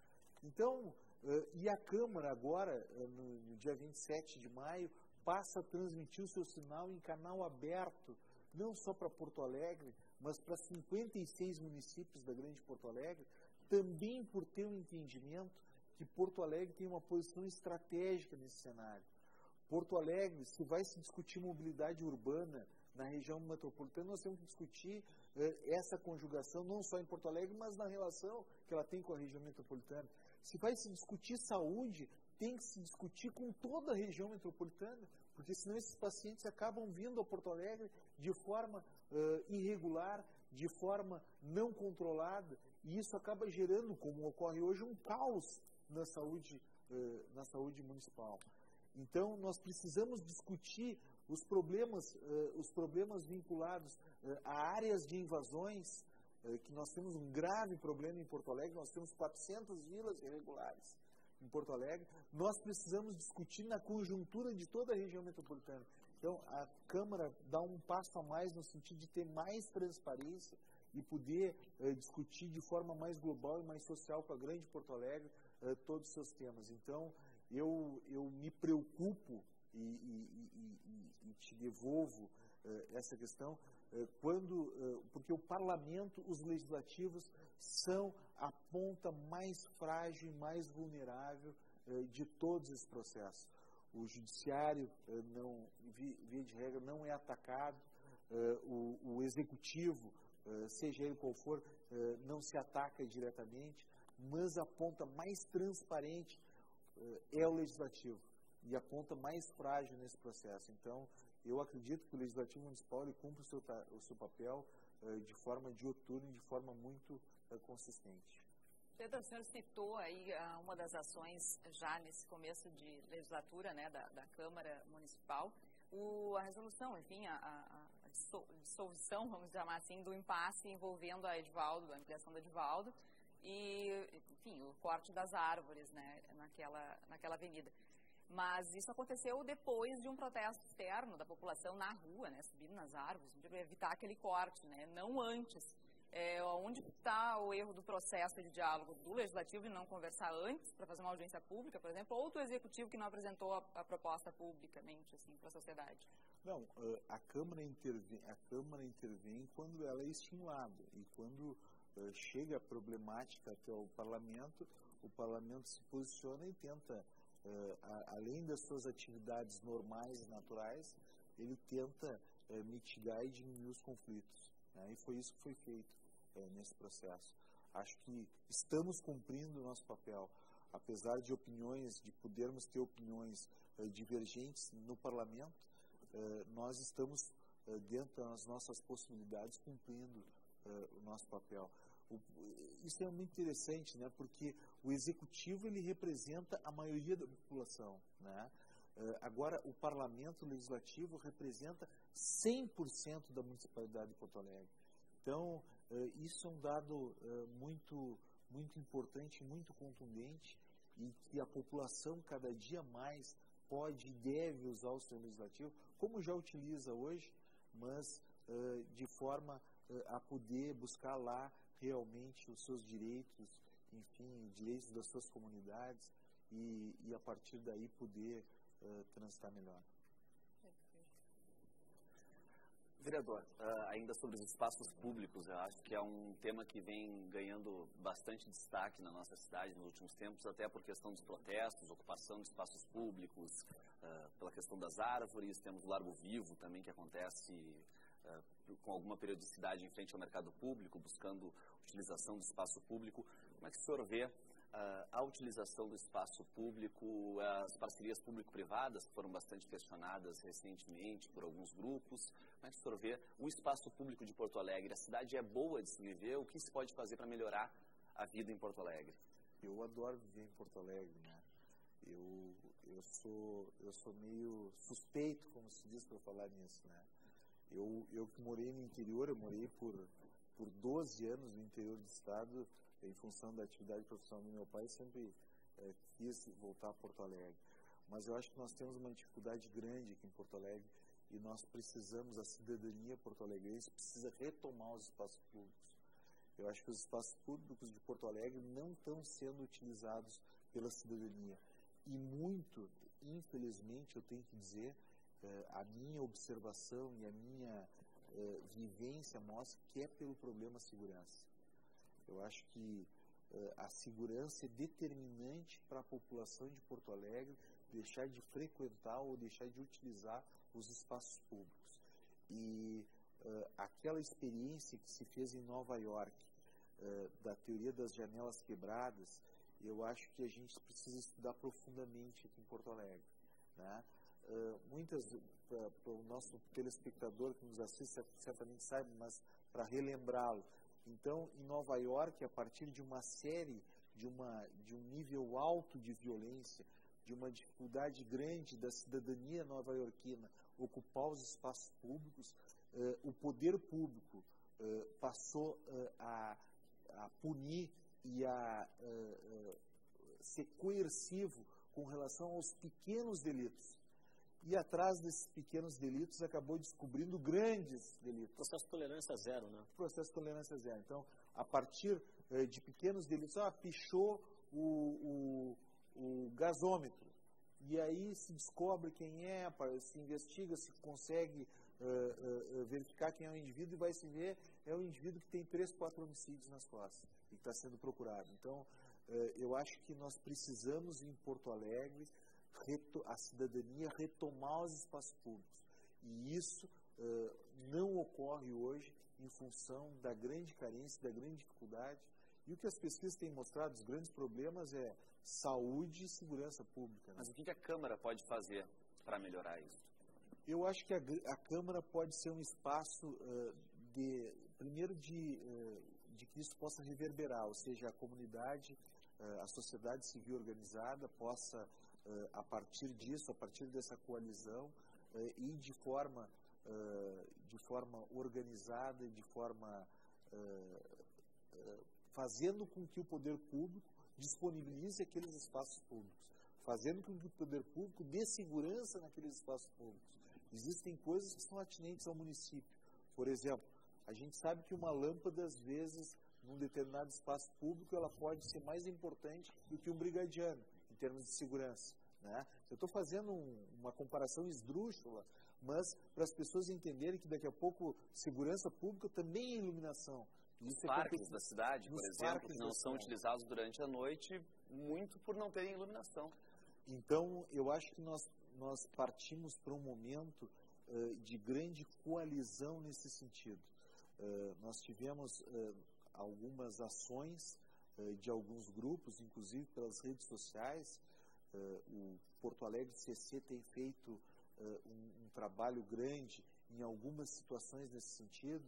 Então, uh, e a Câmara agora, uh, no, no dia vinte e sete de maio, passa a transmitir o seu sinal em canal aberto, não só para Porto Alegre, mas para cinquenta e seis municípios da Grande Porto Alegre, também por ter um entendimento que Porto Alegre tem uma posição estratégica nesse cenário. Porto Alegre, se vai se discutir mobilidade urbana na região metropolitana, nós temos que discutir eh, essa conjugação, não só em Porto Alegre, mas na relação que ela tem com a região metropolitana. Se vai se discutir saúde, tem que se discutir com toda a região metropolitana, porque senão esses pacientes acabam vindo a Porto Alegre de forma uh, irregular, de forma não controlada, e isso acaba gerando, como ocorre hoje, um caos na saúde, uh, na saúde municipal. Então, nós precisamos discutir os problemas, uh, os problemas vinculados uh, a áreas de invasões, uh, que nós temos um grave problema em Porto Alegre, nós temos quatrocentas vilas irregulares em Porto Alegre, nós precisamos discutir na conjuntura de toda a região metropolitana. Então, a Câmara dá um passo a mais no sentido de ter mais transparência e poder uh, discutir de forma mais global e mais social com a Grande Porto Alegre uh, todos os seus temas. Então, eu, eu me preocupo e, e, e, e, e te devolvo uh, essa questão, uh, quando, uh, porque o Parlamento, os legislativos, são a ponta mais frágil e mais vulnerável uh, de todos esses processos. O judiciário, uh, não, via de regra, não é atacado, uh, o, o executivo, uh, seja ele qual for, uh, não se ataca diretamente, mas a ponta mais transparente uh, é o legislativo e a ponta mais frágil nesse processo. Então, eu acredito que o Legislativo Municipal ele cumpre o seu, o seu papel uh, de forma dioturna e de forma muito uh, consistente. Pedro, o senhor citou aí uma das ações já nesse começo de legislatura, né, da, da Câmara Municipal, o, a resolução, enfim, a, a, a dissolução, vamos chamar assim, do impasse envolvendo a Edivaldo, a ampliação da Edivaldo e, enfim, o corte das árvores, né, naquela, naquela avenida. Mas isso aconteceu depois de um protesto externo da população na rua, né, subindo nas árvores, para evitar aquele corte, né, não antes. É, onde está o erro do processo de diálogo do Legislativo de não conversar antes para fazer uma audiência pública, por exemplo, ou do Executivo que não apresentou a, a proposta publicamente assim, para a sociedade? Não, a Câmara, intervém, a Câmara intervém quando ela é estimulada e quando uh, chega a problemática até o Parlamento, o Parlamento se posiciona e tenta, uh, a, além das suas atividades normais e naturais, ele tenta uh, mitigar e diminuir os conflitos. Né? E foi isso que foi feito. É, nesse processo. Acho que estamos cumprindo o nosso papel, apesar de opiniões, de podermos ter opiniões é, divergentes no Parlamento, é, nós estamos, é, dentro das nossas possibilidades, cumprindo é, o nosso papel. O, isso é muito interessante, né, porque o Executivo ele representa a maioria da população, né? É, agora, o Parlamento Legislativo representa cem por cento da municipalidade de Porto Alegre. Então, uh, isso é um dado uh, muito, muito importante, muito contundente e que a população cada dia mais pode e deve usar o seu legislativo, como já utiliza hoje, mas uh, de forma uh, a poder buscar lá realmente os seus direitos, enfim, direitos das suas comunidades e, e a partir daí poder uh, transitar melhor. Vereador, uh, ainda sobre os espaços públicos, eu acho que é um tema que vem ganhando bastante destaque na nossa cidade nos últimos tempos, até por questão dos protestos, ocupação de espaços públicos, uh, pela questão das árvores, temos o Largo Vivo também que acontece uh, com alguma periodicidade em frente ao mercado público, buscando utilização do espaço público. Como é que o senhor vê Uh, a utilização do espaço público, as parcerias público-privadas, que foram bastante questionadas recentemente por alguns grupos? Como é que o senhor vê o espaço público de Porto Alegre? A cidade é boa de se viver? O que se pode fazer para melhorar a vida em Porto Alegre? Eu adoro viver em Porto Alegre, né? Eu, eu, sou, eu sou meio suspeito, como se diz, para falar nisso, né? Eu, eu que morei no interior, eu morei por, por doze anos no interior do estado, em função da atividade profissional do meu pai, sempre é, quis voltar a Porto Alegre. Mas eu acho que nós temos uma dificuldade grande aqui em Porto Alegre e nós precisamos, a cidadania porto-alegrense precisa retomar os espaços públicos. Eu acho que os espaços públicos de Porto Alegre não estão sendo utilizados pela cidadania. E muito, infelizmente, eu tenho que dizer, é, a minha observação e a minha é, vivência mostra que é pelo problema segurança. Eu acho que uh, a segurança é determinante para a população de Porto Alegre deixar de frequentar ou deixar de utilizar os espaços públicos. E uh, aquela experiência que se fez em Nova York, uh, da teoria das janelas quebradas, eu acho que a gente precisa estudar profundamente aqui em Porto Alegre, né? Uh, muitas, para o nosso telespectador que nos assiste certamente sabe, mas para relembrá-lo, então, em Nova York, a partir de uma série, de, uma, de um nível alto de violência, de uma dificuldade grande da cidadania nova-iorquina ocupar os espaços públicos, eh, o poder público eh, passou eh, a, a punir e a eh, eh, ser coercivo com relação aos pequenos delitos. E atrás desses pequenos delitos acabou descobrindo grandes delitos. Processo de tolerância zero, né? Processo de tolerância zero. Então, a partir eh, de pequenos delitos, ah, pichou o, o, o gasômetro. E aí se descobre quem é, se investiga, se consegue uh, uh, verificar quem é o indivíduo e vai se ver, é o indivíduo que tem três, quatro homicídios nas costas e que está sendo procurado. Então, uh, eu acho que nós precisamos, em Porto Alegre, a cidadania retomar os espaços públicos. E isso uh, não ocorre hoje em função da grande carência, da grande dificuldade. E o que as pesquisas têm mostrado, os grandes problemas é saúde e segurança pública. Né? Mas o que a Câmara pode fazer para melhorar isso? Eu acho que a, a Câmara pode ser um espaço, uh, de, primeiro, de, uh, de que isso possa reverberar, ou seja, a comunidade, a sociedade civil organizada possa, a partir disso, a partir dessa coalizão, ir de forma, de forma organizada e de forma fazendo com que o poder público disponibilize aqueles espaços públicos, fazendo com que o poder público dê segurança naqueles espaços públicos. Existem coisas que são atinentes ao município. Por exemplo, a gente sabe que uma lâmpada, às vezes, num determinado espaço público, ela pode ser mais importante do que um brigadiano, em termos de segurança, né? Eu estou fazendo um, uma comparação esdrúxula, mas para as pessoas entenderem que daqui a pouco segurança pública também é iluminação. Os parques da cidade, por exemplo, que não são cidade. utilizados durante a noite, muito por não terem iluminação. Então, eu acho que nós, nós partimos para um momento uh, de grande coalizão nesse sentido. Uh, nós tivemos uh, algumas ações uh, de alguns grupos, inclusive pelas redes sociais. Uh, o Porto Alegre C C tem feito uh, um, um trabalho grande em algumas situações nesse sentido,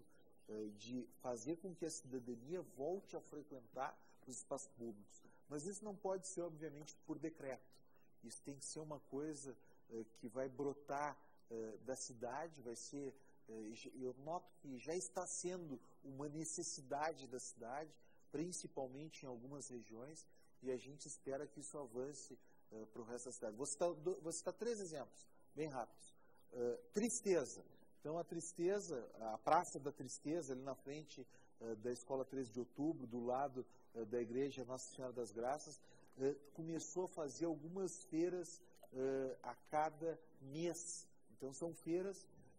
de fazer com que a cidadania volte a frequentar os espaços públicos. Mas isso não pode ser, obviamente, por decreto. Isso tem que ser uma coisa uh, que vai brotar uh, da cidade, vai ser... Uh, eu noto que já está sendo uma necessidade da cidade, principalmente em algumas regiões, e a gente espera que isso avance uh, para o resto da cidade. Vou citar, vou citar três exemplos, bem rápidos. Uh, tristeza. Então, a Tristeza, a Praça da Tristeza, ali na frente uh, da Escola treze de Outubro, do lado uh, da Igreja Nossa Senhora das Graças, uh, começou a fazer algumas feiras uh, a cada mês. Então, são feiras,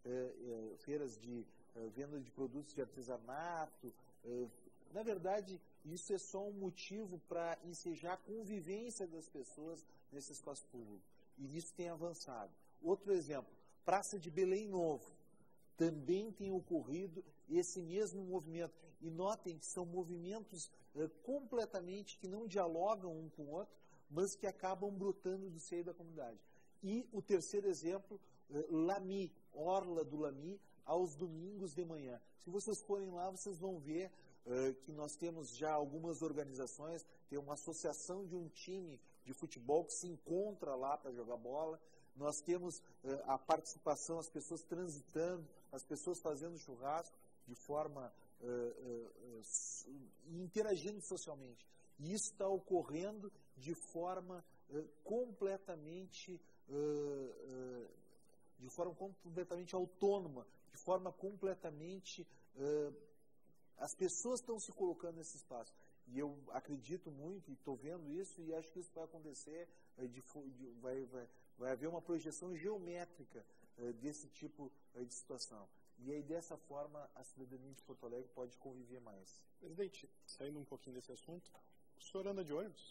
uh, uh, feiras de uh, venda de produtos de artesanato. Uh, na verdade, isso é só um motivo para ensejar a convivência das pessoas nesse espaço público. E isso tem avançado. Outro exemplo, Praça de Belém Novo. Também tem ocorrido esse mesmo movimento. E notem que são movimentos uh, completamente que não dialogam um com o outro, mas que acabam brotando do seio da comunidade. E o terceiro exemplo, uh, Lami, Orla do Lami, aos domingos de manhã. Se vocês forem lá, vocês vão ver uh, que nós temos já algumas organizações, tem uma associação de um time de futebol que se encontra lá para jogar bola. Nós temos uh, a participação, as pessoas transitando, as pessoas fazendo churrasco de forma uh, uh, uh, interagindo socialmente. E isso está ocorrendo de forma uh, completamente uh, uh, de forma completamente autônoma, de forma completamente uh, as pessoas estão se colocando nesse espaço. E eu acredito muito, e estou vendo isso, e acho que isso vai acontecer, uh, de, de, vai, vai, vai haver uma projeção geométrica uh, desse tipo uh, de situação. E aí, dessa forma, a cidadania de Porto Alegre pode conviver mais. Presidente, saindo um pouquinho desse assunto, o senhor anda de ônibus?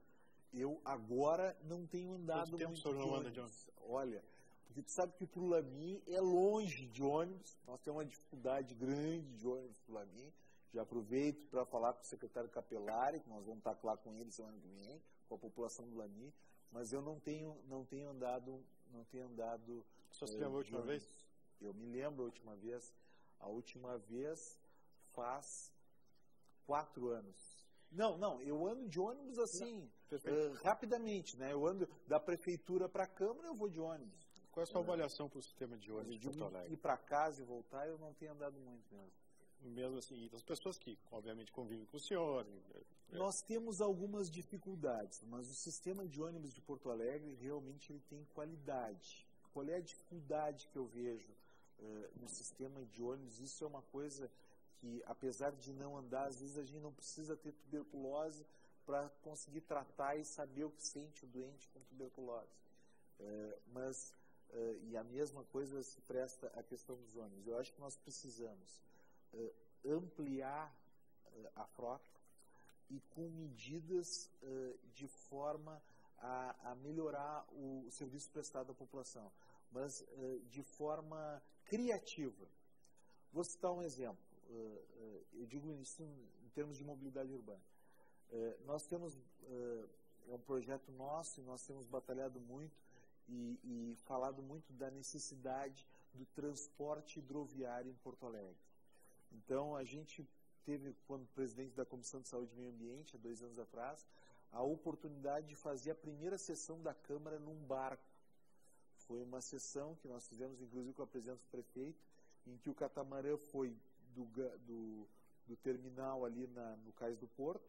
Eu agora não tenho andado Quanto tempo muito o senhor não de anda de ônibus. Olha, porque tu sabe que para o Lami é longe de ônibus, nós temos uma dificuldade grande de ônibus para o Lami. Já aproveito para falar com o secretário Capelari, que nós vamos estar lá com ele semana que vem, com a população do Lami, mas eu não tenho, não tenho andado, não tenho andado. O senhor se lembra a última vez? Eu me lembro a última vez. A última vez faz quatro anos. Não, não, eu ando de ônibus assim, uh, rapidamente, né? Eu ando da prefeitura para a Câmara, eu vou de ônibus. Qual é a sua avaliação para o sistema de ônibus de de Porto Alegre? Ir para casa e voltar, eu não tenho andado muito mesmo. Mesmo assim, e das pessoas que, obviamente, convivem com o senhor. É... Nós temos algumas dificuldades, mas o sistema de ônibus de Porto Alegre realmente ele tem qualidade. Qual é a dificuldade que eu vejo uh, no sistema de ônibus? Isso é uma coisa que, apesar de não andar, às vezes a gente não precisa ter tuberculose para conseguir tratar e saber o que sente o doente com tuberculose. Uh, mas, uh, e a mesma coisa se presta à questão dos ônibus. Eu acho que nós precisamos Uh, ampliar uh, a frota e com medidas uh, de forma a, a melhorar o, o serviço prestado à população, mas uh, de forma criativa. Vou citar um exemplo. Uh, uh, eu digo isso em, em termos de mobilidade urbana. Uh, nós temos, uh, é um projeto nosso e nós temos batalhado muito e, e falado muito da necessidade do transporte hidroviário em Porto Alegre. Então, a gente teve, quando presidente da Comissão de Saúde e Meio Ambiente, há dois anos atrás, a oportunidade de fazer a primeira sessão da Câmara num barco. Foi uma sessão que nós fizemos, inclusive, com a presença do prefeito, em que o catamarã foi do, do, do terminal ali na, no Cais do Porto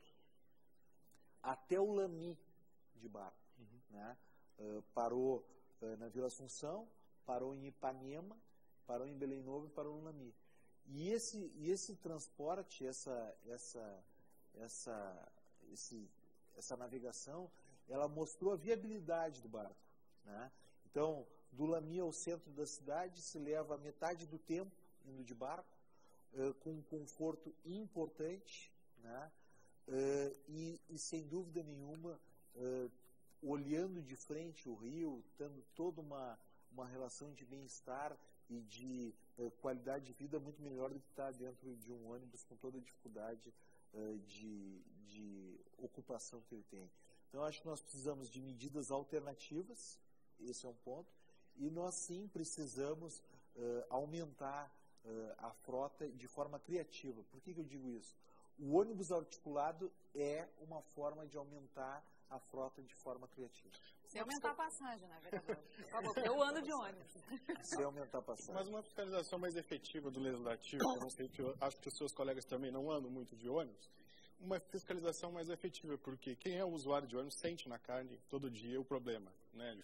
até o Lami de barco. Uhum. Né? Uh, parou uh, na Vila Assunção, parou em Ipanema, parou em Belém Novo e parou no Lami. E esse, e esse transporte, essa, essa, essa, esse, essa navegação, ela mostrou a viabilidade do barco. Né? Então, do Lami ao centro da cidade se leva metade do tempo indo de barco, uh, com um conforto importante, né? uh, e, e sem dúvida nenhuma, uh, olhando de frente o rio, tendo toda uma, uma relação de bem-estar e de uh, qualidade de vida muito melhor do que estar dentro de um ônibus com toda a dificuldade uh, de, de ocupação que ele tem. Então, acho que nós precisamos de medidas alternativas, esse é um ponto, e nós sim precisamos uh, aumentar uh, a frota de forma criativa. Por que que eu digo isso? O ônibus articulado é uma forma de aumentar a frota de forma criativa. Se aumentar a passagem, né, vereador? Por favor, porque eu ando de ônibus. Se aumentar a passagem. Mas uma fiscalização mais efetiva do legislativo, eu não sei que eu acho que os seus colegas também não andam muito de ônibus, uma fiscalização mais efetiva, porque quem é o usuário de ônibus sente na carne todo dia o problema, né?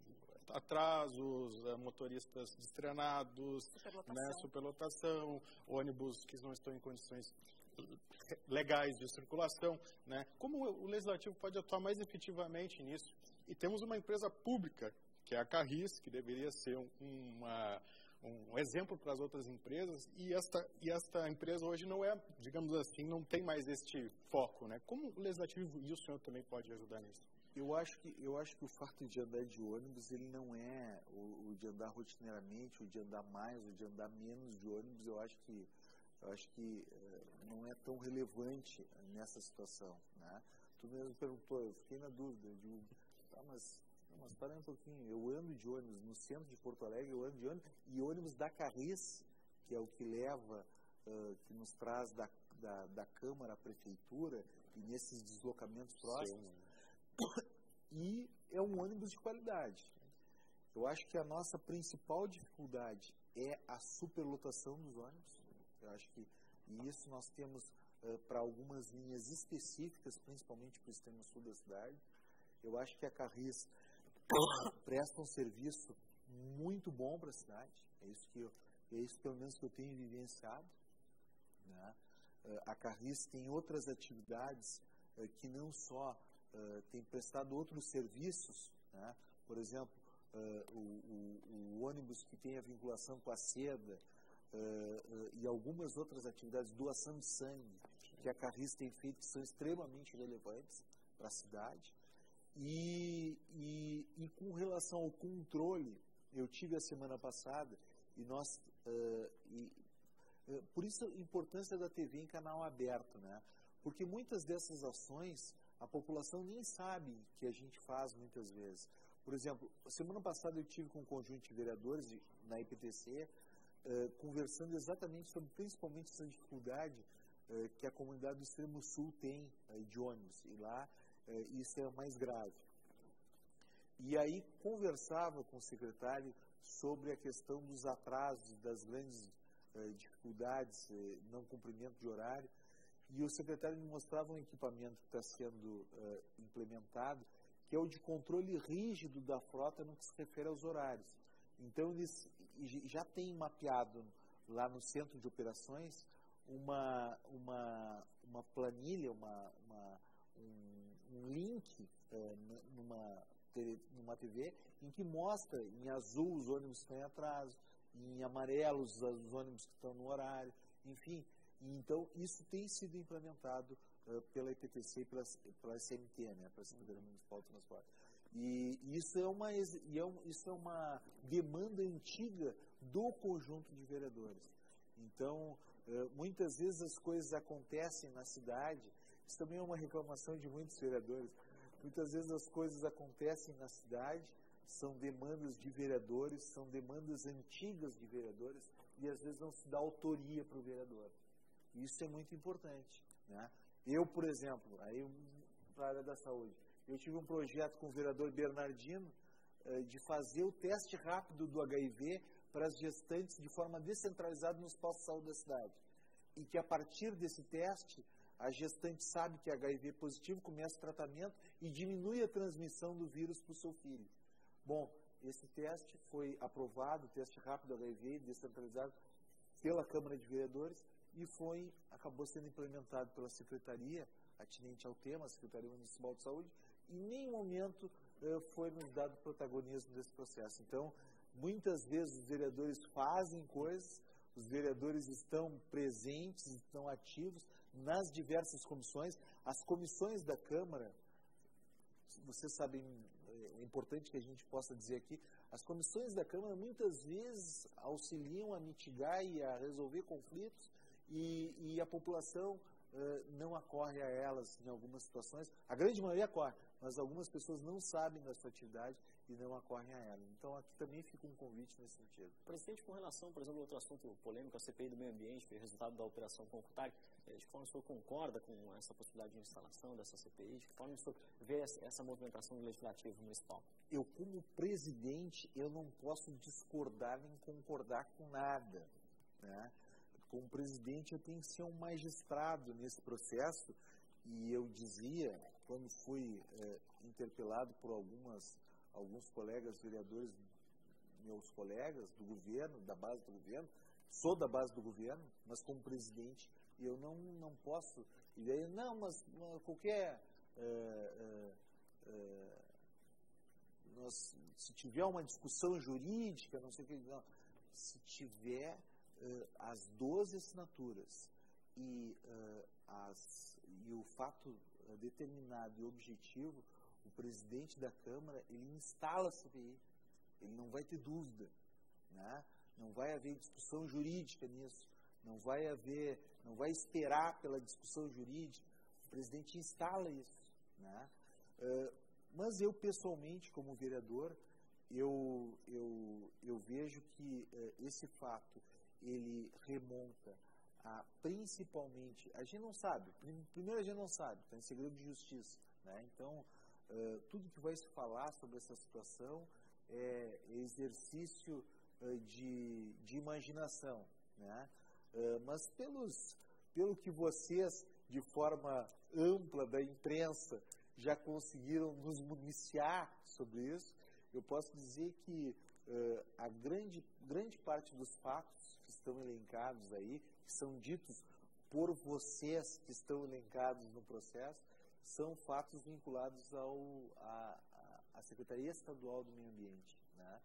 Atrasos, motoristas destrenados, superlotação. Né? Superlotação, ônibus que não estão em condições legais de circulação, né? Como o legislativo pode atuar mais efetivamente nisso? E temos uma empresa pública, que é a Carris, que deveria ser um, uma, um exemplo para as outras empresas, e esta, e esta empresa hoje não é, digamos assim, não tem mais este foco, né? Como o legislativo e o senhor também pode ajudar nisso? Eu acho que, eu acho que o fato de andar de ônibus, ele não é o, o de andar rotineiramente, o de andar mais, o de andar menos de ônibus, eu acho que eu acho que uh, não é tão relevante nessa situação, né? Tu mesmo perguntou, eu fiquei na dúvida, eu digo, tá, mas, mas para um pouquinho, eu ando de ônibus no centro de Porto Alegre, eu ando de ônibus, e ônibus da Carris, que é o que leva, uh, que nos traz da, da, da Câmara à Prefeitura, e nesses deslocamentos próximos, e é um ônibus de qualidade. Eu acho que a nossa principal dificuldade é a superlotação dos ônibus. Eu acho que e isso nós temos uh, para algumas linhas específicas, principalmente para o extremo sul da cidade. Eu acho que a Carris presta um serviço muito bom para a cidade. É isso que eu, é isso pelo menos que eu tenho vivenciado, né? Uh, a Carris tem outras atividades uh, que não só uh, tem prestado outros serviços, né? Por exemplo, uh, o, o, o ônibus que tem a vinculação com a seda, Uh, uh, e algumas outras atividades, doação de sangue, que a Carris tem feito, que são extremamente relevantes para a cidade. E, e, e com relação ao controle, eu tive a semana passada, e nós, uh, e, uh, por isso a importância da T V em canal aberto, né? Porque muitas dessas ações, a população nem sabe que a gente faz muitas vezes. Por exemplo, semana passada eu tive com um conjunto de vereadores na I P T C, Uh, conversando exatamente sobre principalmente essa dificuldade uh, que a comunidade do Extremo Sul tem uh, de ônibus, e lá uh, isso é o mais grave. E aí conversava com o secretário sobre a questão dos atrasos, das grandes uh, dificuldades, uh, não cumprimento de horário, e o secretário me mostrava um equipamento que está sendo uh, implementado, que é o de controle rígido da frota no que se refere aos horários. Então, eles já têm mapeado lá no centro de operações uma, uma, uma planilha, uma, uma, um, um link é, numa, numa T V, em que mostra em azul os ônibus que estão em atraso, em amarelo os, os ônibus que estão no horário, enfim. E, então, isso tem sido implementado uh, pela I P T C e pela, pela S M T, né, para a Secretaria Municipal de Transporte. E isso é, uma, isso é uma demanda antiga do conjunto de vereadores. Então, muitas vezes as coisas acontecem na cidade, isso também é uma reclamação de muitos vereadores, muitas vezes as coisas acontecem na cidade, são demandas de vereadores, são demandas antigas de vereadores, e às vezes não se dá autoria para o vereador. Isso é muito importante, né? Eu, por exemplo, aí para a área da saúde, eu tive um projeto com o vereador Bernardino eh, de fazer o teste rápido do H I V para as gestantes de forma descentralizada nos postos de saúde da cidade. E que a partir desse teste, a gestante sabe que é H I V positivo, começa o tratamento e diminui a transmissão do vírus para o seu filho. Bom, esse teste foi aprovado, o teste rápido do H I V descentralizado pela Câmara de Vereadores e foi, acabou sendo implementado pela Secretaria atinente ao tema, a Secretaria Municipal de Saúde, e em nenhum momento eh, foi nos dado protagonismo desse processo. Então, muitas vezes os vereadores fazem coisas, os vereadores estão presentes, estão ativos nas diversas comissões. As comissões da Câmara, vocês sabem, é importante que a gente possa dizer aqui, as comissões da Câmara muitas vezes auxiliam a mitigar e a resolver conflitos e, e a população uh, não acorre a elas em algumas situações. A grande maioria acorre, mas algumas pessoas não sabem da sua atividade e não acorrem a ela. Então, aqui também fica um convite nesse sentido. Presidente, com relação, por exemplo, a outro assunto polêmico, a C P I do meio ambiente, que é resultado da Operação Concutari, de que forma o senhor concorda com essa possibilidade de instalação dessa C P I? De que forma o senhor vê essa movimentação do Legislativo Municipal? Eu, como presidente, eu não posso discordar nem concordar com nada, né? Como presidente, eu tenho que ser um magistrado nesse processo, e eu dizia, quando fui é, interpelado por algumas, alguns colegas vereadores, meus colegas do governo, da base do governo, sou da base do governo, mas como presidente, eu não, não posso, e daí, não, mas qualquer, é, é, é, nós, se tiver uma discussão jurídica, não sei o que, não, se tiver Uh, as doze assinaturas e, uh, as, e o fato uh, determinado e objetivo, o presidente da Câmara, ele instala a C P I. Ele não vai ter dúvida, né? Não vai haver discussão jurídica nisso, não vai haver, não vai esperar pela discussão jurídica. O presidente instala isso, né? Uh, mas eu, pessoalmente, como vereador, eu, eu, eu vejo que uh, esse fato ele remonta a, principalmente, a gente não sabe, primeiro a gente não sabe, está em segredo de justiça, né? Então, uh, tudo que vai se falar sobre essa situação é exercício uh, de, de imaginação, né? Uh, mas pelos, pelo que vocês, de forma ampla da imprensa, já conseguiram nos municiar sobre isso, eu posso dizer que uh, a grande, grande parte dos fatos que estão elencados aí, que são ditos por vocês que estão elencados no processo, são fatos vinculados ao, a, a, a Secretaria Estadual do Meio Ambiente, né?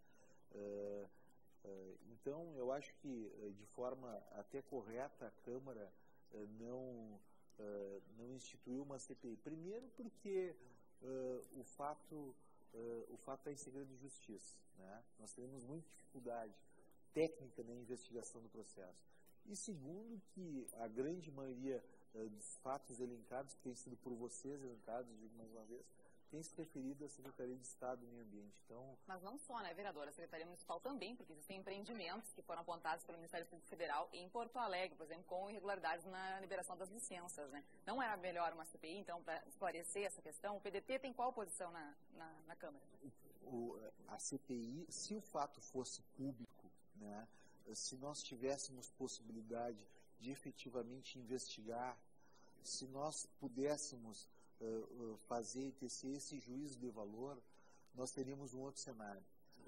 Uh, uh, então, eu acho que, uh, de forma até correta, a Câmara uh, não, uh, não instituiu uma C P I. Primeiro porque uh, o fato uh, o fato está em segredo de justiça, né? Nós temos muita dificuldade técnica na investigação do processo. E segundo, que a grande maioria uh, dos fatos elencados, que têm sido por vocês elencados, digo mais uma vez, tem se referido à Secretaria de Estado do Meio Ambiente. Então, mas não só, né, vereadora? A Secretaria Municipal também, porque existem empreendimentos que foram apontados pelo Ministério Público Federal em Porto Alegre, por exemplo, com irregularidades na liberação das licenças, né? Não era melhor uma C P I, então, para esclarecer essa questão? O P D T tem qual posição na, na, na Câmara? O, a C P I, se o fato fosse público, né, se nós tivéssemos possibilidade de efetivamente investigar, se nós pudéssemos uh, uh, fazer e tecer esse juízo de valor, nós teríamos um outro cenário.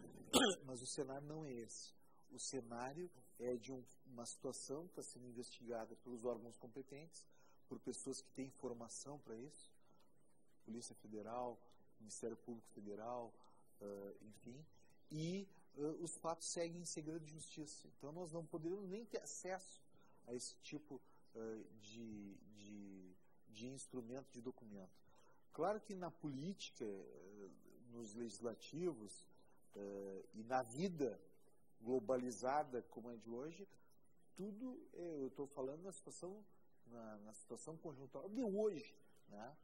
Mas o cenário não é esse. O cenário é de um, uma situação que está sendo investigada pelos órgãos competentes, por pessoas que têm formação para isso, Polícia Federal, Ministério Público Federal, uh, enfim, e Uh, os fatos seguem em segredo de justiça. Então, nós não poderíamos nem ter acesso a esse tipo uh, de, de, de instrumento, de documento. Claro que na política, uh, nos legislativos uh, e na vida globalizada como é de hoje, tudo, é, eu estou falando na situação, na, na situação conjuntural de hoje, né?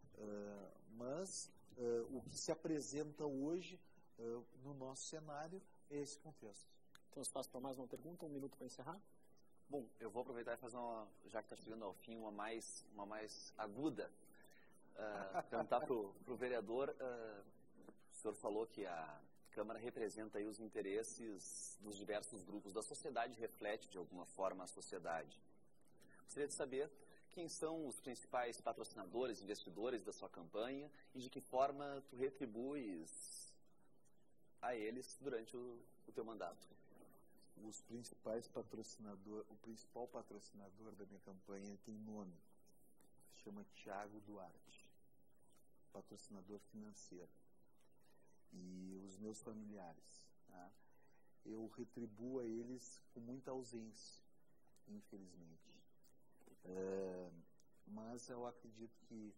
Uh, mas uh, o que se apresenta hoje Uh, no nosso cenário, é esse contexto. Então, espaço para mais uma pergunta, um minuto para encerrar. Bom, eu vou aproveitar e fazer uma, já que está chegando ao fim, uma mais, uma mais aguda. Uh, perguntar para o vereador, uh, o senhor falou que a Câmara representa aí os interesses dos diversos grupos da sociedade, reflete de alguma forma a sociedade. Gostaria de saber quem são os principais patrocinadores, investidores da sua campanha e de que forma tu retribuis a eles durante o, o teu mandato. Os principais patrocinadores, o principal patrocinador da minha campanha tem nome, se chama Thiago Duarte, patrocinador financeiro, e os meus familiares, tá? Eu retribuo a eles com muita ausência, infelizmente, uh, mas eu acredito que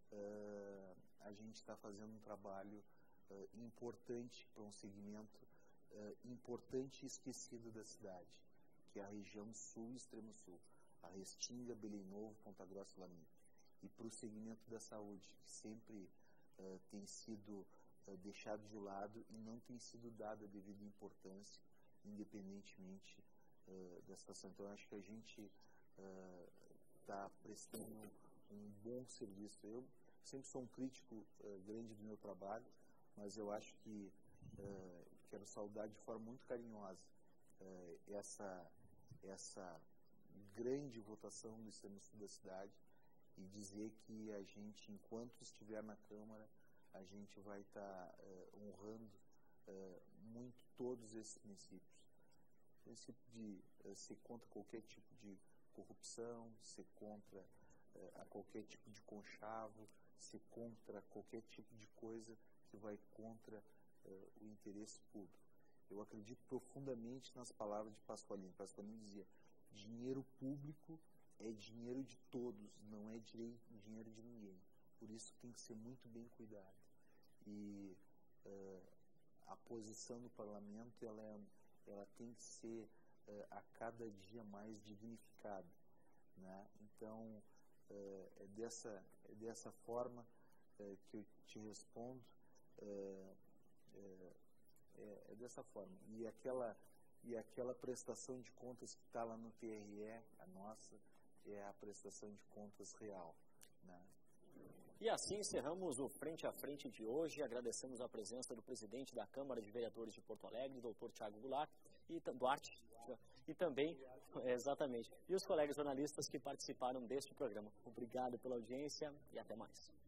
uh, a gente está fazendo um trabalho uh, importante para um segmento Uh, importante e esquecido da cidade, que é a região sul e extremo sul, a Restinga, Belém Novo, Ponta Grossa e Lamir. E para o segmento da saúde, que sempre uh, tem sido uh, deixado de lado e não tem sido dada a devida importância, independentemente uh, da situação. Então, eu acho que a gente está uh, prestando um bom serviço. Eu sempre sou um crítico uh, grande do meu trabalho, mas eu acho que uh, quero saudar de forma muito carinhosa uh, essa, essa grande votação no extremo sul da cidade e dizer que a gente, enquanto estiver na Câmara, a gente vai estar tá, uh, honrando uh, muito todos esses princípios. O princípio de uh, ser contra qualquer tipo de corrupção, ser contra uh, a qualquer tipo de conchavo, ser contra qualquer tipo de coisa que vai contra Uh, o interesse público. Eu acredito profundamente nas palavras de Pasqualini. Pasqualini dizia, dinheiro público é dinheiro de todos, não é dinheiro de ninguém. Por isso tem que ser muito bem cuidado. E uh, a posição do parlamento ela, é, ela tem que ser uh, a cada dia mais dignificada, né? Então, uh, é, dessa, é dessa forma uh, que eu te respondo. Uh, É, é, é dessa forma. E aquela, e aquela prestação de contas que está lá no T R E, a nossa, é a prestação de contas real, né? E assim encerramos o Frente a Frente de hoje. Agradecemos a presença do presidente da Câmara de Vereadores de Porto Alegre, doutor Thiago Goulart, e Duarte, e também, é, exatamente, e os colegas jornalistas que participaram deste programa. Obrigado pela audiência e até mais.